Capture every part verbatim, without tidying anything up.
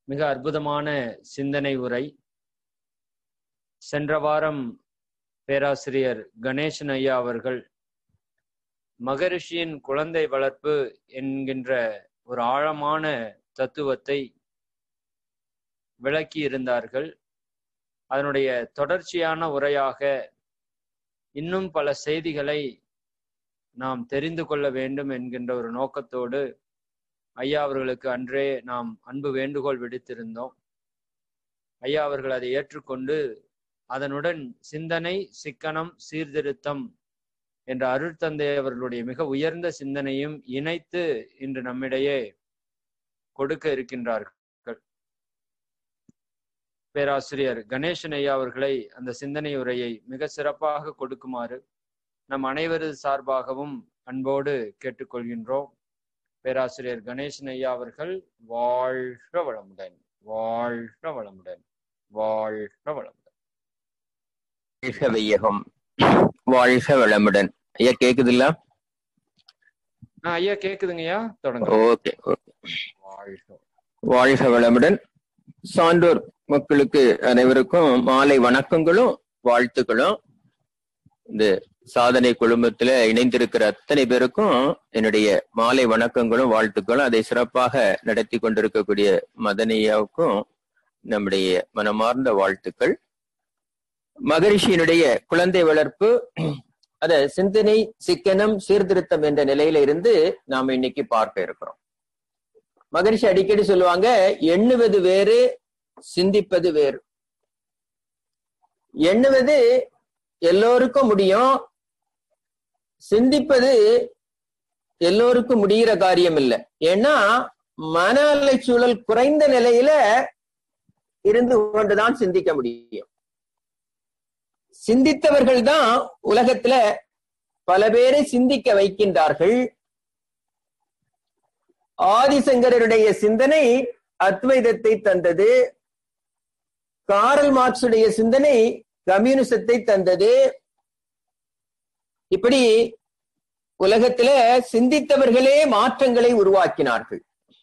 மிக அற்புதமான சிந்தனை உரை. சென்ற வாரம் பேராசிரியர் கணேசன் ஐயா அவர்கள் மகரிஷியின் குழந்தை வளர்ப்பு என்கின்ற ஒரு ஆழமான தத்துவத்தை விளக்கி இருந்தார்கள். அதனுடைய தொடர்ச்சியான உரையாக இன்னும் பல செய்திகளை நாம் தெரிந்து கொள்ள வேண்டும் என்கின்ற ஒரு நோக்கத்தோடு ஐயா அவர்களுக்கு அன்றே நாம் அன்பு வேண்டுகோள் விடுத்திருந்தோம். ஐயா அவர்கள் அதை ஏற்றுக்கொண்டு அதனுடன் சிந்தனை, சிக்கனம், சீர்திருத்தம் என்ற அருட்தந்தை அவர்களுடைய மிக உயர்ந்த சிந்தனையும் இணைத்து இன்று நம்மிடையே கொடுக்க இருக்கின்றார்கள். பேராசிரியர் கணேசன் ஐயா அவர்களை அந்த சிந்தனை உரையை மிக சிறப்பாக கொடுக்குமாறு நம் அனைவரது சார்பாகவும் அன்போடு கேட்டுக்கொள்கின்றோம். பேராசிரியர் கணேசன் ஐயா அவர்கள் வாழ்க வளமுடன், வாழ்க வளமுடன், வாழ்க வளமுடன். வாழ்க வையகம், வாழ்க வளமுடன். ஐயா கேக்குதுல்ல? ஐயா கேக்குதுங்க ஐயா, தொடங்க. Okay okay. வாழ்க வாழ்க வளமுடன். சான்றோர் மக்களுக்கு அனைவருக்கும் மாலை வணக்கங்களும் வாழ்த்துக்களும். இந்த சாதனை குழுமத்துல இணைந்திருக்கிற அத்தனை பேருக்கும் என்னுடைய மாலை வணக்கங்களும் வாழ்த்துக்களும். அதை சிறப்பாக நடத்தி கொண்டிருக்கக்கூடிய மதனியாவுக்கும் நம்முடைய மனமார்ந்த வாழ்த்துக்கள். மகரிஷியினுடைய குழந்தை வளர்ப்பு, அத சிந்தனை, சிக்கனம், சீர்திருத்தம் என்ற நிலையில இருந்து நாம இன்னைக்கு பார்க்க இருக்கிறோம். மகரிஷி அடிக்கடி சொல்லுவாங்க, எண்ணுவது வேறு, சிந்திப்பது வேறு. எண்ணுவது எல்லோருக்கும் முடியும், சிந்திப்பது எல்லோருக்கும் முடிகிற காரியம் இல்லை. ஏன்னா மன அலை சூழல் குறைந்த நிலையில இருந்து கொண்டுதான் சிந்திக்க முடியும். சிந்தித்தவர்கள் தான் உலகத்துல பல பேரை சிந்திக்க வைக்கின்றார்கள். ஆதிசங்கரருடைய சிந்தனை அத்வைதத்தை தந்தது. காரல் மார்க்சுடைய சிந்தனை கம்யூனிசத்தை தந்தது. இப்படி உலகத்துல சிந்தித்தவர்களே மாற்றங்களை உருவாக்கினார்கள்.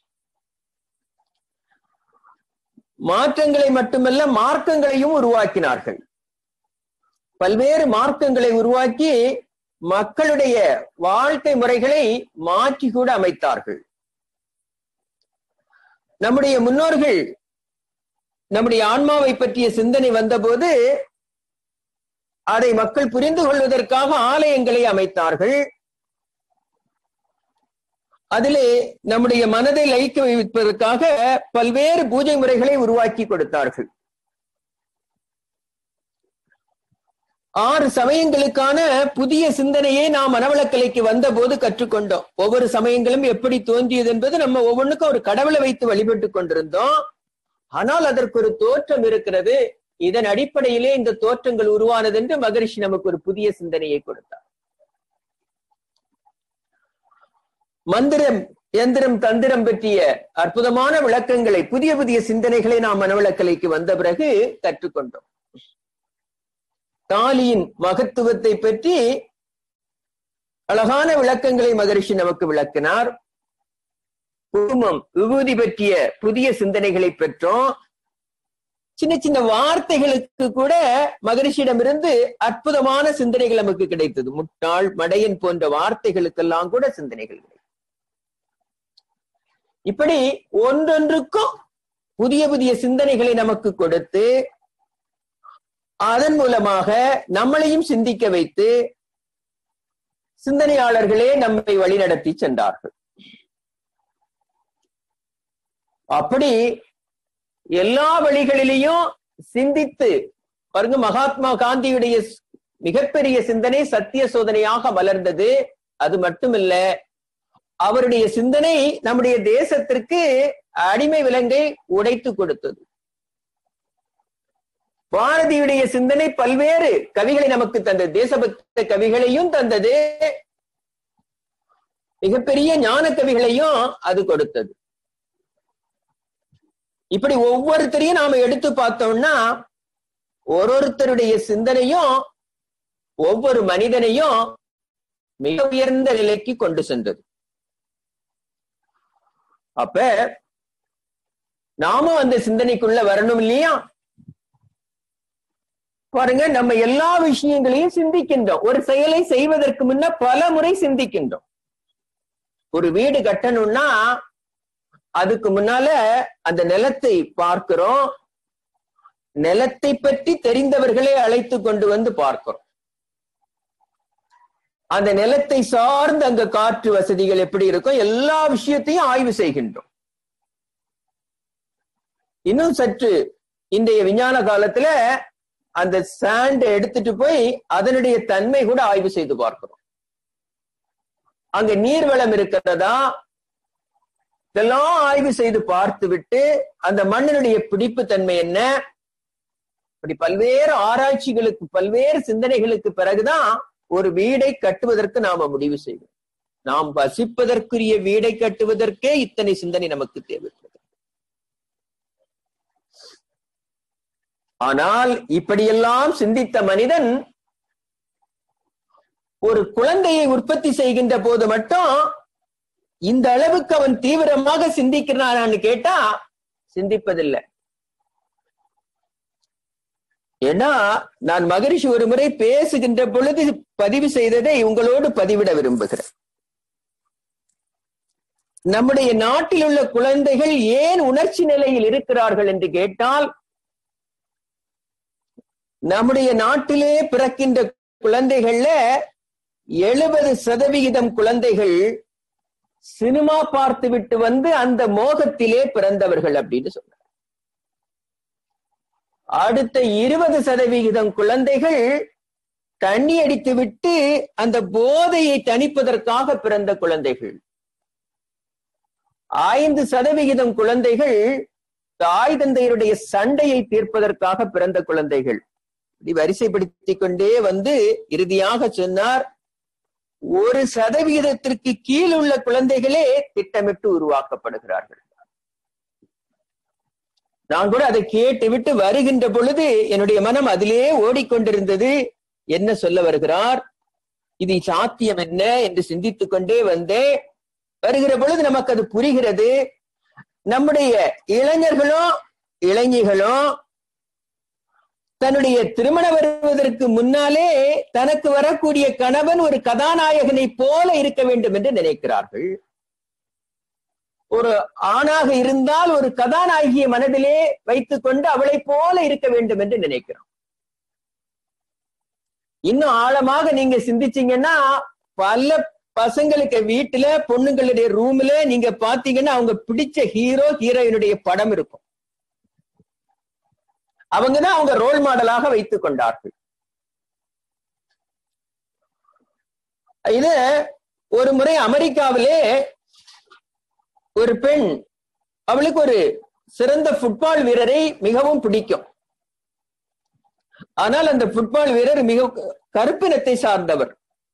மாற்றங்களை மட்டுமல்ல, மார்க்கங்களையும் உருவாக்கினார்கள். பல்வேறு மார்க்கங்களை உருவாக்கி மக்களுடைய வாழ்க்கை முறைகளை மாற்றி கூட அமைத்தார்கள். நம்முடைய முன்னோர்கள் நம்முடைய ஆன்மாவை பற்றிய சிந்தனை வந்தபோது அதை மக்கள் புரிந்து கொள்வதற்காக ஆலயங்களை அமைத்தார்கள். அதிலே நம்முடைய மனதை லயிக்க வைப்பதற்காக பல்வேறு பூஜை முறைகளை உருவாக்கி கொடுத்தார்கள். ஆறு சமயங்களுக்கான புதிய சிந்தனையை நாம் மனவளக்கலைக்கு வந்த போது கற்றுக்கொண்டோம். ஒவ்வொரு சமயங்களும் எப்படி தோன்றியது என்பது நம்ம ஒவ்வொன்றுக்கும் ஒரு கடவுளை வைத்து வழிபட்டு கொண்டிருந்தோம். ஆனால் அதற்கு ஒரு தோற்றம் இருக்கிறது. இதன் அடிப்படையிலே இந்த தோற்றங்கள் உருவானது என்று மகரிஷி நமக்கு ஒரு புதிய சிந்தனையை கொடுத்தார். மந்திரம், எந்திரம், தந்திரம் பற்றிய அற்புதமான விளக்கங்களை, புதிய புதிய சிந்தனைகளை நாம் மனவளக்கலைக்கு வந்த பிறகு கற்றுக்கொண்டோம். தாலியின் மகத்துவத்தை பற்றி அழகான விளக்கங்களை மகரிஷி நமக்கு விளக்கினார். குடும்பம், விபூதி பற்றிய புதிய சிந்தனைகளை பெற்றோம். சின்ன சின்ன வார்த்தைகளுக்கு கூட மகரிஷியிடமிருந்து அற்புதமான சிந்தனைகள் நமக்கு கிடைத்தது. முட்டாள், மடையன் போன்ற வார்த்தைகளுக்கெல்லாம் கூட சிந்தனைகள் கிடைத்தது. இப்படி ஒன்றொன்றுக்கும் புதிய புதிய சிந்தனைகளை நமக்கு கொடுத்து அதன் மூலமாக நம்மளையும் சிந்திக்க வைத்து சிந்தனையாளர்களே நம்மை வழிநடத்தி சென்றார்கள். அப்படி எல்லா வழிகளிலேயும் சிந்தித்து பாருங்க, மகாத்மா காந்தியுடைய மிகப்பெரிய சிந்தனை சத்திய சோதனையாக மலர்ந்தது. அது மட்டுமில்ல, அவருடைய சிந்தனை நம்முடைய தேசத்திற்கு அடிமை விலங்கை உடைத்து கொடுத்தது. பாரதியுடைய சிந்தனை பல்வேறு கவிகளை நமக்கு தந்தது. தேசபக்த கவிகளையும் தந்தது, மிகப்பெரிய ஞான கவிகளையும் அது கொடுத்தது. இப்படி ஒவ்வொருத்தரையும் நாம எடுத்து பார்த்தோம்னா ஒரு ஒருத்தருடைய சிந்தனையும் ஒவ்வொரு மனிதனையும் மிக உயர்ந்த நிலைக்கு கொண்டு சென்றது. அப்ப நாமும் அந்த சிந்தனைக்குள்ள வரணும் இல்லையா? பாருங்க, நம்ம எல்லா விஷயங்களையும் சிந்திக்கின்றோம். ஒரு செயலை செய்வதற்கு முன்ன பல முறை சிந்திக்கின்றோம். ஒரு வீடு கட்டணும்னா அதுக்கு முன்னால அந்த நிலத்தை பார்க்கிறோம். நிலத்தை பற்றி தெரிந்தவர்களை அழைத்து கொண்டு வந்து பார்க்கிறோம். அந்த நிலத்தை சார்ந்து அங்க காற்று வசதிகள் எப்படி இருக்கும், எல்லா விஷயத்தையும் ஆய்வு செய்கின்றோம். இன்னும் சற்று இன்றைய விஞ்ஞான காலத்துல அந்த சாண்ட் எடுத்துட்டு போய் அதனுடைய தன்மை கூட ஆய்வு செய்து பார்க்கிறோம். அங்க நீர்வளம் இருக்கிறதா, இதெல்லாம் ஆய்வு செய்து பார்த்து விட்டு அந்த மண்ணினுடைய பிடிப்பு தன்மை என்ன, இப்படி பல்வேறு ஆராய்ச்சிகளுக்கு பல்வேறு சிந்தனைகளுக்கு பிறகுதான் ஒரு வீடை கட்டுவதற்கு நாம முடிவு செய்வோம். நாம் வசிப்பதற்குரிய வீடை கட்டுவதற்கே இத்தனை சிந்தனை நமக்கு தேவைப்படுது. ஆனால் இப்படியெல்லாம் சிந்தித்த மனிதன் ஒரு குழந்தையை உற்பத்தி செய்கின்ற போது மட்டும் இந்த அளவுக்கு அவன் தீவிரமாக சிந்திக்கிறான்னு கேட்டா சிந்திப்பதில்லை. ஏன்னா நான் மகரிஷி ஒரு முறை பேசுகின்ற பொழுது பதிவு செய்ததை உங்களோடு பதிவிட விரும்புகிறேன். நம்முடைய நாட்டில் உள்ள குழந்தைகள் ஏன் உணர்ச்சி நிலையில் இருக்கிறார்கள் என்று கேட்டால், நம்முடைய நாட்டிலே பிறக்கின்ற குழந்தைகள்ல எழுபது சதவிகிதம் குழந்தைகள் சினிமா பார்த்து விட்டு வந்து அந்த மோகத்திலே பிறந்தவர்கள் அப்படின்னு சொன்னார். அடுத்த இருபது சதவிகிதம் குழந்தைகள் தண்ணி அடித்து விட்டு அந்த போதையை தணிப்பதற்காக பிறந்த குழந்தைகள். ஐந்து சதவிகிதம் குழந்தைகள் தாய் தந்தையருடைய சண்டையை தீர்ப்பதற்காக பிறந்த குழந்தைகள். இப்படி வரிசைப்படுத்திக் கொண்டே வந்து இறுதியாக சொன்னார், ஒரு சதவிகிதத்திற்கு கீழ் உள்ள குழந்தைகளே திட்டமிட்டு உருவாக்கப்படுகிறார்கள். நான் கூட அதை கேட்டு விட்டு வருகின்ற பொழுது என்னுடைய மனம் அதிலே ஓடிக்கொண்டிருந்தது. என்ன சொல்ல வருகிறார், இது சாத்தியம் என்ன என்று சிந்தித்துக் கொண்டே வந்தே வருகிற பொழுது நமக்கு அது புரிகிறது. நம்முடைய இளைஞர்களும் இளைஞர்களும் தன்னுடைய திருமணம் வருவதற்கு முன்னாலே தனக்கு வரக்கூடிய கணவன் ஒரு கதாநாயகனை போல இருக்க வேண்டும் என்று நினைக்கிறார்கள். ஒரு ஆணாக இருந்தால் ஒரு கதாநாயகியை மனதிலே வைத்துக் கொண்டு அவளை போல இருக்க வேண்டும் என்று நினைக்கிறோம். இன்னும் ஆழமாக நீங்க சிந்திச்சீங்கன்னா, பல பசங்களுக்கு வீட்டுல பொண்ணுங்களுடைய ரூம்ல நீங்க பாத்தீங்கன்னா அவங்க பிடிச்ச ஹீரோ ஹீரோயினுடைய படம் இருக்கும். அவங்கதான் அவங்க ரோல் மாடலாக வைத்துக் கொண்டார்கள். இது ஒரு முறை அமெரிக்காவிலே ஒரு பெண், அவளுக்கு ஒரு சிறந்த ஃபுட்பால் வீரரை மிகவும் பிடிக்கும். ஆனால் அந்த ஃபுட்பால் வீரர் மிக கருப்பினத்தை சார்ந்தவர்.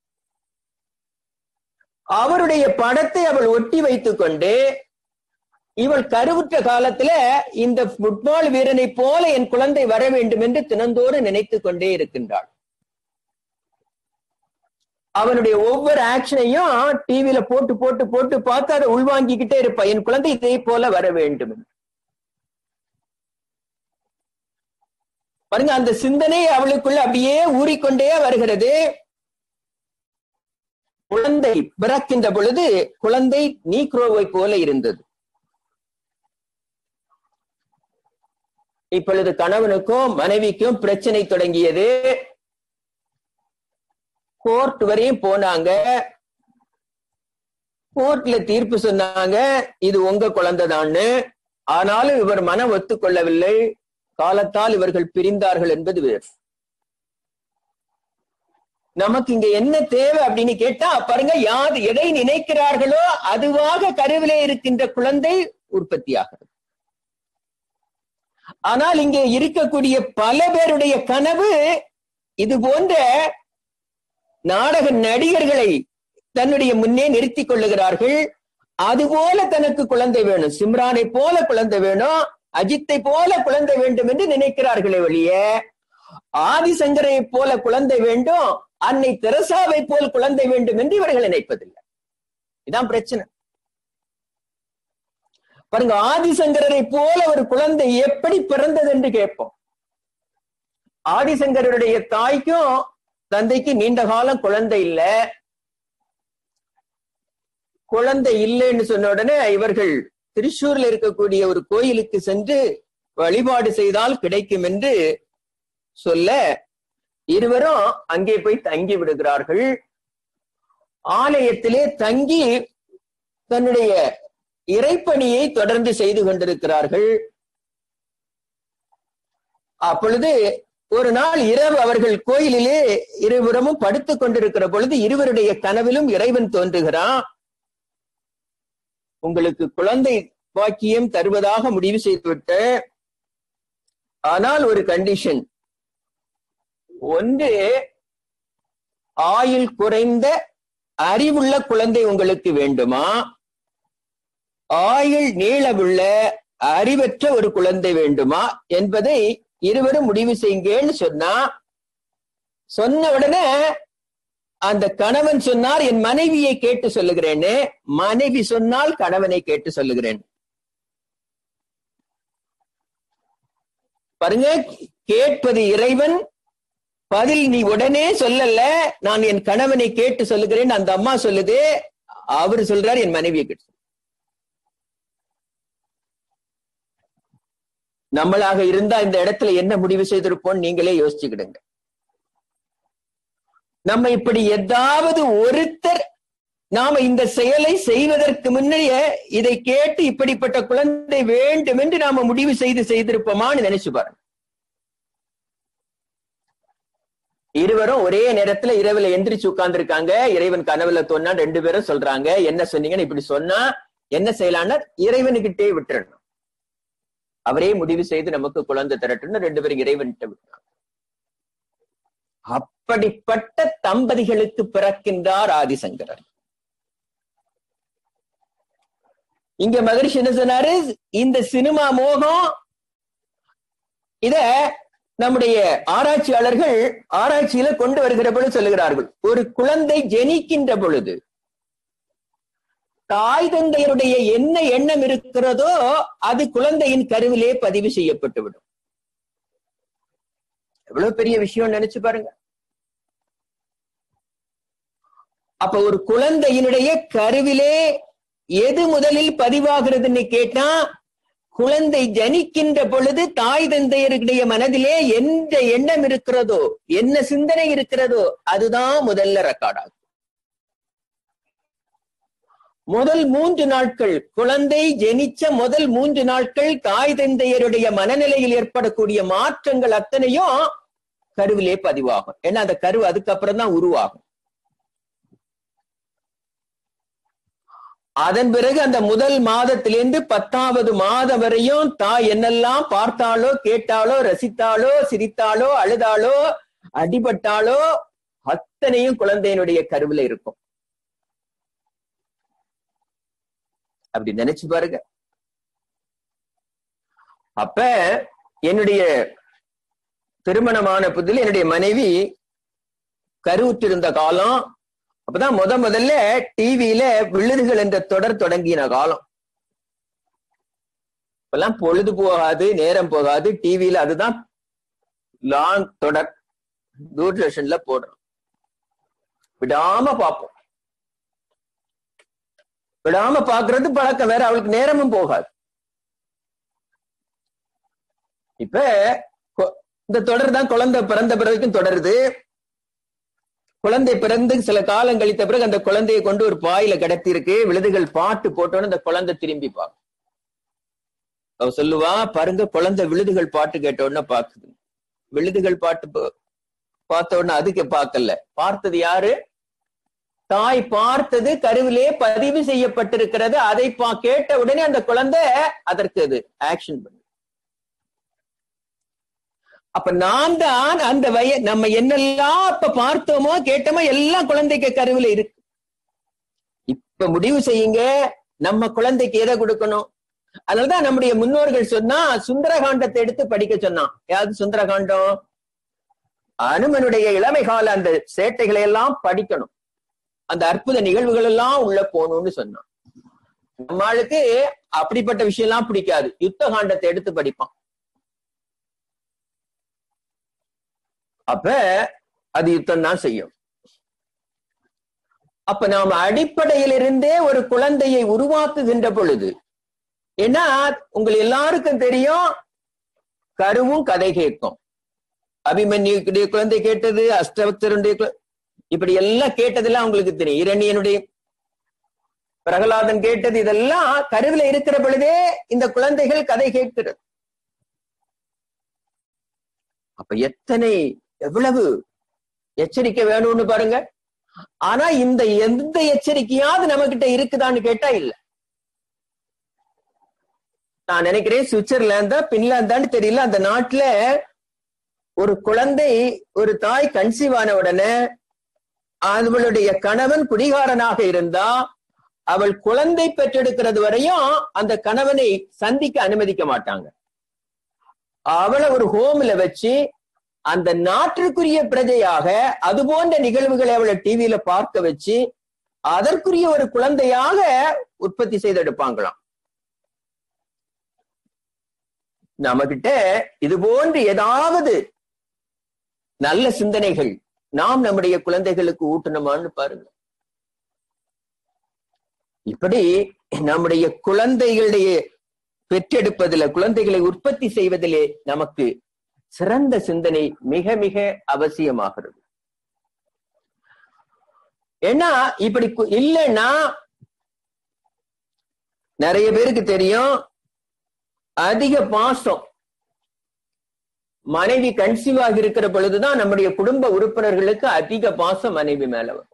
அவருடைய படத்தை அவள் ஒட்டி வைத்துக் கொண்டு இவள் கருவுற்ற காலத்துல இந்த ஃபுட்பால் வீரனை போல என் குழந்தை வர வேண்டும் என்று தினந்தோறு நினைத்துக் கொண்டே இருக்கின்றாள். அவனுடைய ஒவ்வொரு ஆக்ஷனையும் டிவியில போட்டு போட்டு போட்டு பார்த்து அதை உள்வாங்கிக்கிட்டே இருப்பா, என் குழந்தை இதே போல வர வேண்டும். பாருங்க, அந்த சிந்தனை அவளுக்குள்ள அப்படியே ஊறிக்கொண்டே வருகிறது. குழந்தை பிறக்கின்ற பொழுது குழந்தை நீக்ரோவை போல இருந்தது. இப்பொழுது கணவனுக்கும் மனைவிக்கும் பிரச்சனை தொடங்கியது. கோர்ட் வரையும் போனாங்க. கோர்ட்ல தீர்ப்பு சொன்னாங்க, இது உங்க குழந்தைதான்னு. ஆனாலும் இவர் மனம் ஒத்துக்கொள்ளவில்லை. காலத்தால் இவர்கள் பிரிந்தார்கள் என்பது வேறு. நமக்கு இங்க என்ன தேவை அப்படின்னு கேட்டா, பாருங்க, யாது எதை நினைக்கிறார்களோ அதுவாக கருவிலே இருக்கின்ற குழந்தை உற்பத்தியாகிறது. ஆனால் இங்கே இருக்கக்கூடிய பல பேருடைய கனவு இது போன்ற நாடக நடிகர்களை தன்னுடைய முன்னே நிறுத்திக் கொள்ளுகிறார்கள். அதுபோல தனக்கு குழந்தை வேணும், சிம்ரானை போல குழந்தை வேணும், அஜித்தை போல குழந்தை வேண்டும் என்று நினைக்கிறார்களே ஒழிய ஆதிசங்கரை போல குழந்தை வேண்டும், அன்னை தெரசாவை போல் குழந்தை வேண்டும் என்று இவர்கள் நினைப்பதில்லை. இதான் பிரச்சனை. பாருங்க, ஆதிசங்கரரை போல ஒரு குழந்தை எப்படி பிறந்தது என்று கேட்போம். ஆதிசங்கரருடைய தாய்க்கும் தந்தைக்கு நீண்ட காலம் குழந்தை இல்ல. குழந்தை இல்லைன்னு சொன்ன உடனே இவர்கள் திருச்சூர்ல இருக்கக்கூடிய ஒரு கோயிலுக்கு சென்று வழிபாடு செய்தால் கிடைக்கும் என்று சொல்ல இருவரும் அங்கே போய் தங்கி விடுகிறார்கள். ஆலயத்திலே தங்கி தன்னுடைய இறைப்பணியை தொடர்ந்து செய்து கொண்டிருக்கிறார்கள். அப்பொழுது ஒரு நாள் இரவு அவர்கள் கோயிலிலே இருபுறமும் படுத்துக் கொண்டிருக்கிற பொழுது இருவருடைய கனவிலும் இறைவன் தோன்றுகிறான். உங்களுக்கு குழந்தை பாக்கியம் தருவதாக முடிவு செய்துவிட்டு, ஆனால் ஒரு கண்டிஷன். ஒன்று, ஆயுள் குறைந்த அறிவுள்ள குழந்தை உங்களுக்கு வேண்டுமா, ஆயுள் நீளவுள்ள அறிவற்ற ஒரு குழந்தை வேண்டுமா என்பதை இருவரும் முடிவு செய்யுங்கன்னு சொன்னா, சொன்ன உடனே அந்த கணவன் சொன்னார், என் மனைவியை கேட்டு சொல்லுகிறேன்னு. மனைவி சொன்னால் கணவனை கேட்டு சொல்லுகிறேன். பாருங்க, கேட்பது இறைவன், பதில் நீ உடனே சொல்லல, நான் என் கணவனை கேட்டு சொல்லுகிறேன் அந்த அம்மா சொல்லுது. அவரு சொல்றாரு என் மனைவியை கேட்டு. நம்மளாக இருந்தா இந்த இடத்துல என்ன முடிவு செய்திருப்போம் நீங்களே யோசிச்சுக்கிடுங்க. நம்ம இப்படி ஏதாவது ஒருத்தர் நாம இந்த செயலை செய்வதற்கு முன்னையே இதை கேட்டு இப்படிப்பட்ட குழந்தை வேண்டும் என்று நாம முடிவு செய்து செய்திருப்போமான்னு நினைச்சு பாருங்க. இருவரும் ஒரே நேரத்துல இரவுல எந்திரிச்சு உட்கார்ந்து இருக்காங்க. இறைவன் கனவுல தோன்னா ரெண்டு பேரும் சொல்றாங்க, என்ன சொன்னீங்கன்னு. இப்படி சொன்னா என்ன செய்யலாம்னா இறைவனுக்கிட்டே விட்டுறணும். அவரே முடிவு செய்து நமக்கு குழந்தை தரட்டும்னு ரெண்டு பேரும் இறைவன்கிட்ட விட்டாங்க. அப்படிப்பட்ட தம்பதிகளுக்கு பிறக்கின்றார் ஆதிசங்கரர். இங்க மகரிஷி என்ன சொன்னாரு, இந்த சினிமா மோகம் இத நம்முடைய ஆராய்ச்சியாளர்கள் ஆராய்ச்சியில கொண்டு வருகிற பொழுது சொல்லுகிறார்கள், ஒரு குழந்தை ஜெனிக்கின்ற பொழுது தாய் தந்தையருடைய என்ன எண்ணம் இருக்கிறதோ அது குழந்தையின் கருவிலே பதிவு செய்யப்பட்டுவிடும். எவ்வளவு பெரிய விஷயம் நினைச்சு பாருங்க. அப்ப ஒரு குழந்தையினுடைய கருவிலே எது முதலில் பதிவாகிறதுன்னு கேட்டா, குழந்தை ஜனிக்கின்ற பொழுது தாய் தந்தையருடைய மனதிலே எந்த எண்ணம் இருக்கிறதோ, என்ன சிந்தனை இருக்கிறதோ அதுதான் முதல்ல ரெக்கார்ட் ஆகும். முதல் மூன்று நாட்கள், குழந்தை ஜெனிச்ச முதல் மூன்று நாட்கள் தாய் தந்தையருடைய மனநிலையில் ஏற்படக்கூடிய மாற்றங்கள் அத்தனையும் கருவிலே பதிவாகும். ஏன்னா அந்த கரு அதுக்கப்புறம் தான் உருவாகும். அதன் பிறகு அந்த முதல் மாதத்திலிருந்து பத்தாவது மாதம் வரையும் தாய் என்னெல்லாம் பார்த்தாலோ, கேட்டாலோ, ரசித்தாலோ, சிரித்தாலோ, அழுதாலோ, அடிபட்டாலோ அத்தனையும் குழந்தையினுடைய கருவில இருக்கும். அப்படி நினைச்சு பாருங்க. அப்ப என்னுடைய திருமணமான புதில் என்னுடைய மனைவி கருவுற்றிருந்த காலம். அப்பதான் முத முதல்ல டிவியில விழுதுகள் என்ற தொடர் தொடங்கின காலம். இப்பெல்லாம் பொழுது போகாது, நேரம் போகாது, டிவியில அதுதான் லாங் தொடர் தூர்தர்ஷன்ல போடுறோம். விடாம பார்ப்போம். விடாம பாக்குறது பழக்கம் வேற, அவளுக்கு நேரமும் போகாது. இப்ப இந்த தொடர் தான் குழந்தை பிறந்த பிறகுக்கும் தொடருது. குழந்தை பிறந்து சில காலம் கழித்த பிறகு அந்த குழந்தையை கொண்டு ஒரு பாயில கிடத்தி இருக்கு. விழுதுகள் பாட்டு போட்டோன்னு அந்த குழந்தை திரும்பி பார்க்கும். அவ சொல்லுவா, பாருங்க குழந்தை விழுதுகள் பாட்டு கேட்டோன்னு பாக்குது. விழுதுகள் பாட்டு பார்த்த உடனே அதுக்கு பார்க்கல, பார்த்தது யாரு? தாய் பார்த்தது கருவிலே பதிவு செய்யப்பட்டிருக்கிறது. அதை பா கேட்ட உடனே அந்த குழந்தை அதற்கு அது ஆக்ஷன் பண்ணு. அப்ப நான் தான் அந்த வய நம்ம என்னெல்லாம் அப்ப பார்த்தோமோ கேட்டோமோ எல்லாம் குழந்தைக்கு கருவில இருக்கு. இப்ப முடிவு செய்யுங்க, நம்ம குழந்தைக்கு எதை கொடுக்கணும். அதனாலதான் நம்முடைய முன்னோர்கள் சொன்னா சுந்தரகாண்டத்தை எடுத்து படிக்க சொன்னான். யாவது சுந்தரகாண்டம்? அனுமனுடைய இளமை கால அந்த சேட்டைகளை எல்லாம் படிக்கணும், அந்த அற்புத நிகழ்வுகள் எல்லாம் உள்ள போகணும்னு சொன்னான். நம்மளுக்கு அப்படிப்பட்ட விஷயம் எல்லாம் பிடிக்காது. யுத்த காண்டத்தை எடுத்து படிப்பான். அப்ப அது யுத்தம் தான் செய்யும். அப்ப நாம் அடிப்படையிலிருந்தே ஒரு குழந்தையை உருவாக்குகின்ற பொழுது, ஏன்னா உங்கள் எல்லாருக்கும் தெரியும், கருவும் கதை கேட்கும். அபிமன்யுடைய குழந்தை கேட்டது, அஷ்டவக்தருடைய இப்படி எல்லாம் கேட்டதெல்லாம் உங்களுக்கு தெரியும். இரணியனுடைய, பிரகலாதன் கேட்டது, இதெல்லாம் கருவில இருக்கிற பொழுதே இந்த குழந்தைகள் கதை கேட்கிறது. அப்ப எத்தனை எவ்வளவு எச்சரிக்கை வேணும்னு பாருங்க. ஆனா இந்த எந்த எச்சரிக்கையாவது நம்ம கிட்ட இருக்குதான்னு கேட்டா இல்ல. நான் நினைக்கிறேன் சுவிட்சர்லாந்தா பின்லாந்தான்னு தெரியல, அந்த நாட்டுல ஒரு குழந்தை, ஒரு தாய் கன்சீவ் ஆன உடனே அவளுடைய கணவன் குடிகாரனாக இருந்தா அவள் குழந்தை பெற்றெடுக்கிறது வரையும் அந்த கணவனை சந்திக்க அனுமதிக்க மாட்டாங்க. அவளை ஒரு ஹோம்ல வச்சு அந்த நாட்டிற்குரிய பிரஜையாக அது போன்ற நிகழ்வுகளை அவளை டிவியில பார்க்க வச்சு அதற்குரிய ஒரு குழந்தையாக உற்பத்தி செய்தெடுப்பாங்களாம். நம்ம கிட்ட இது போன்று ஏதாவது நல்ல சிந்தனைகள் நாம் நம்முடைய குழந்தைகளுக்கு ஊட்டணுமான்னு பாருங்க. இப்படி நம்முடைய குழந்தைகளுடைய பெற்றெடுப்பதில், குழந்தைகளை உற்பத்தி செய்வதிலே நமக்கு சிறந்த சிந்தனை மிக மிக அவசியமாகிறது. ஏன்னா இப்படி இல்லைன்னா நிறைய பேருக்கு தெரியும், அதிக பாசம் மனைவி கன்சீவ் ஆகி இருக்கிற பொழுதுதான் நம்முடைய குடும்ப உறுப்பினர்களுக்கு அதிக பாசம் மனைவி மேல வரும்.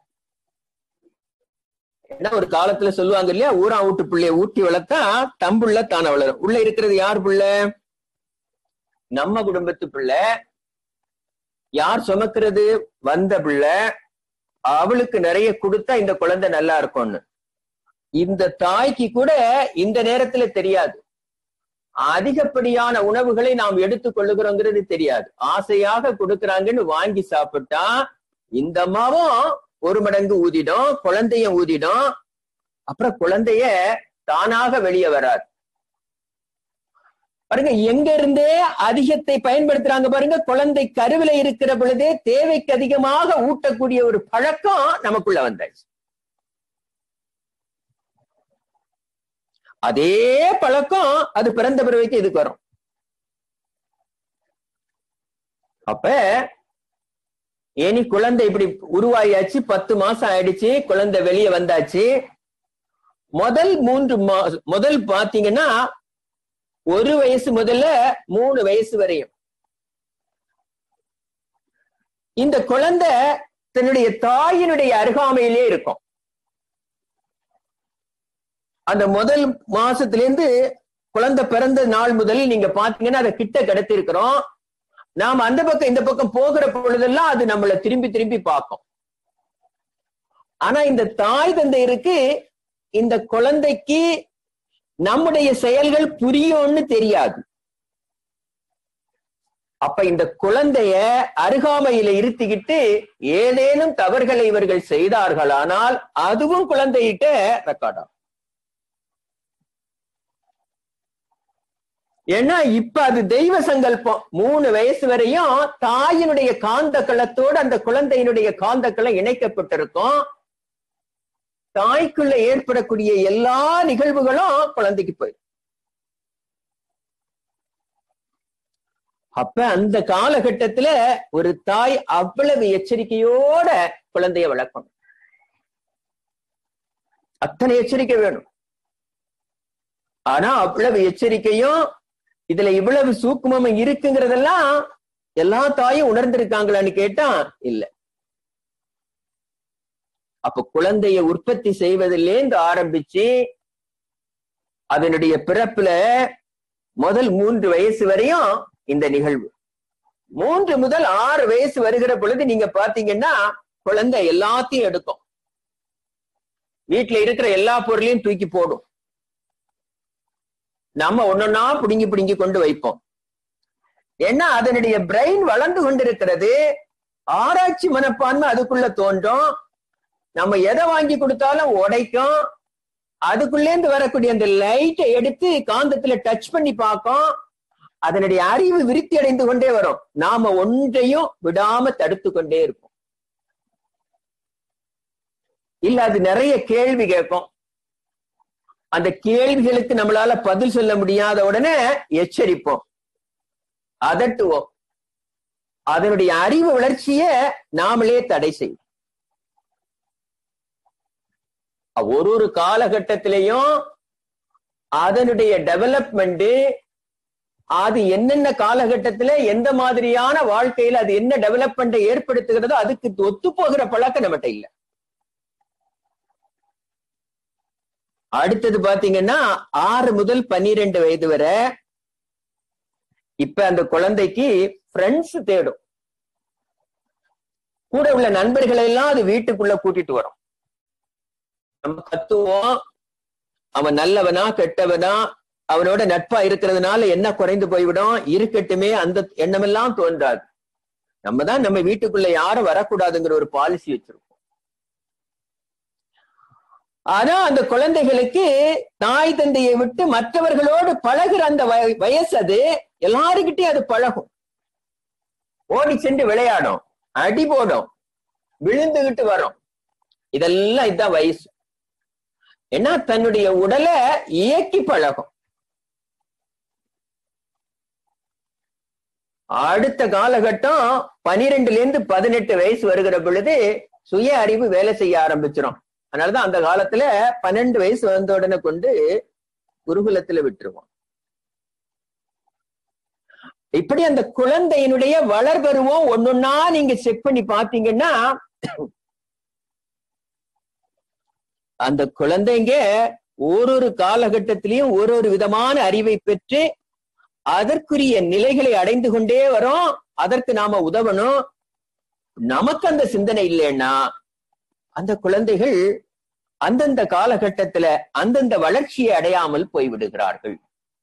ஏன்னா ஒரு காலத்துல சொல்லுவாங்க இல்லையா, ஊரா வீட்டு பிள்ளைய ஊட்டி வளர்த்தா தம்புள்ள தானே வளரும். உள்ள இருக்கிறது யார் பிள்ளை? நம்ம குடும்பத்து பிள்ளை. யார் சுமக்கிறது? வந்த பிள்ளை. அவளுக்கு நிறைய கொடுத்தா இந்த குழந்தை நல்லா இருக்கும்னு. இந்த தாய்க்கு கூட இந்த நேரத்துல தெரியாது, அதிகப்படியான உணவுகளை நாம் எடுத்துக் கொள்ளுகிறோங்கிறது தெரியாது. ஆசையாக கொடுக்கறாங்கன்னு வாங்கி சாப்பிட்டா இந்த அம்மாவும் ஒரு மடங்கு ஊதிடும், குழந்தைய ஊதிடும். அப்புறம் குழந்தைய தானாக வெளியே வராது. பாருங்க, எங்க இருந்தே அதிகத்தை பயன்படுத்துறாங்க பாருங்க. குழந்தை கருவில இருக்கிற பொழுதே தேவைக்கு அதிகமாக ஊட்டக்கூடிய ஒரு பழக்கம் நமக்குள்ள வந்தாச்சு. அதே பழக்கம் அது பிறந்த பிறவைக்கு இதுக்கு வரும். அப்ப ஏனி குழந்தை இப்படி உருவாயாச்சு, பத்து மாசம் ஆயிடுச்சு, குழந்தை வெளியே வந்தாச்சு. முதல் மூன்று மாசம் முதல் பாத்தீங்கன்னா ஒரு வயசு முதல்ல மூணு வயசு வரையும் இந்த குழந்தை தன்னுடைய தாயினுடைய அருகாமையிலே இருக்கும். அந்த முதல் மாசத்திலிருந்து குழந்தை பிறந்த நாள் முதல் நீங்க பாத்தீங்கன்னா அதை கிட்ட கடத்தி இருக்கிறோம். நாம அந்த பக்கம் இந்த பக்கம் போகிற பொழுதெல்லாம் அது நம்மளை திரும்பி திரும்பி பார்க்கும். ஆனா இந்த தாய் தந்தையருக்கு இந்த குழந்தைக்கு நம்முடைய செயல்கள் புரியும்னு தெரியாது. அப்ப இந்த குழந்தைய அருகாமையில இருத்திக்கிட்டு ஏதேனும் தவறுகளை இவர்கள் செய்தார்களானால் அதுவும் குழந்தைகிட்ட ரெக்கார்ட் ஆகும். ஏன்னா இப்ப அது தெய்வ சங்கல்பம். மூணு வயசு வரையும் தாயினுடைய காந்த களத்தோடு அந்த குழந்தையினுடைய காந்த களம் இணைக்கப்பட்டிருக்கும். தாய்க்குள்ள ஏற்படக்கூடிய எல்லா நிகழ்வுகளும் குழந்தைக்கு போய் அப்ப அந்த காலகட்டத்துல ஒரு தாய் அவ்வளவு எச்சரிக்கையோட குழந்தைய வளர்க்கணும். அத்தனை எச்சரிக்கை வேணும். ஆனா அவ்வளவு எச்சரிக்கையும் இதுல இவ்வளவு சூக்குமம் இருக்குங்கிறதெல்லாம் எல்லா தாயும் உணர்ந்திருக்காங்களான்னு கேட்டா இல்ல. அப்ப குழந்தைய உற்பத்தி செய்வதிலேந்து ஆரம்பிச்சு அதனுடைய பிறப்புல முதல் மூன்று வயசு வரையும் இந்த நிகழ்வு. மூன்று முதல் ஆறு வயசு வருகிற பொழுது நீங்க பாத்தீங்கன்னா குழந்தை எல்லாத்தையும் எடுக்கும். வீட்டுல இருக்கிற எல்லா பொருளையும் தூக்கி போடும். நம்ம ஒன்னொன்னா புடுங்கி புடுங்கி கொண்டு வைப்போம். ஏன்னா அதனுடைய பிரெயின் வளர்ந்து கொண்டிருக்கிறது. ஆராய்ச்சி மனப்பான்மை அதுக்குள்ள தோன்றும். நம்ம எதை வாங்கி கொடுத்தாலும் உடைக்கும். அதுக்குள்ளேந்து வரக்கூடிய அந்த லைட்டை எடுத்து காந்தத்துல டச் பண்ணி பார்க்கும். அதனுடைய அறிவு விருத்தி அடைந்து கொண்டே வரும். நாம ஒன்றையும் விடாம தடுத்து கொண்டே இருப்போம். இல்ல அது நிறைய கேள்வி கேட்கும். அந்த கேள்விகளுக்கு நம்மளால பதில் சொல்ல முடியாத உடனே எச்சரிப்போம், அதட்டுவோம். அதனுடைய அறிவு வளர்ச்சிய நாமளே தடை செய்வோம். ஒரு ஒரு காலகட்டத்திலையும் அதனுடைய டெவலப்மெண்ட், அது என்னென்ன காலகட்டத்துல எந்த மாதிரியான வாழ்க்கையில அது என்ன டெவலப்மெண்ட் ஏற்படுத்துகிறதோ அதுக்கு ஒத்து போகிற பழக்கம் நம்மகிட்ட இல்ல. அடுத்தது பாத்தீங்கன்னா ஆறு முதல் பன்னிரெண்டு வயது வரை இப்ப அந்த குழந்தைக்கு ஃப்ரெண்ட்ஸ் தேடும். கூட உள்ள நண்பர்களை எல்லாம் அது வீட்டுக்குள்ள கூட்டிட்டு வரும். நம்ம கத்துவோம், அவன் நல்லவனா கெட்டவனா, அவனோட நட்பா இருக்கிறதுனால என்ன குறைந்து போய்விடும், இருக்கட்டுமே, அந்த எண்ணமெல்லாம் தோன்றாது. நம்ம தான் நம்ம வீட்டுக்குள்ள யாரும் வரக்கூடாதுங்கிற ஒரு பாலிசி வச்சிருக்கோம். ஆனா அந்த குழந்தைகளுக்கு தாய் தந்தையை விட்டு மற்றவர்களோடு பழகுற அந்த வயசு, அது எல்லாருக்கிட்டையும் அது பழகும். ஓடி சென்று விளையாடும், அடி போடும், விழுந்துகிட்டு வரும். இதெல்லாம் இதுதான் வயசு. ஏன்னா தன்னுடைய உடலை இயக்கி பழகும். அடுத்த காலகட்டம் பனிரெண்டுல இருந்து பதினெட்டு வயசு வருகிற பொழுது சுய அறிவு வேலை செய்ய ஆரம்பிச்சிடும். அதனாலதான் அந்த காலத்துல பன்னெண்டு வயசு வந்த உடனே கொண்டு குருகுலத்துல விட்டுருவோம். இப்படி அந்த குழந்தையினுடைய வளர்பருவம் ஒன்னொன்னா நீங்க செக் பண்ணி பாத்தீங்கன்னா அந்த குழந்தைங்க ஒரு ஒரு காலகட்டத்திலையும் ஒரு ஒரு விதமான அறிவை பெற்று அதற்குரிய நிலைகளை அடைந்து கொண்டே வரும். அதற்கு நாம உதவணும். நமக்கு அந்த சிந்தனை இல்லைன்னா அந்த குழந்தைகள் அந்தந்த காலகட்டத்துல அந்தந்த வளர்ச்சியை அடையாமல் போய்விடுகிறார்கள்.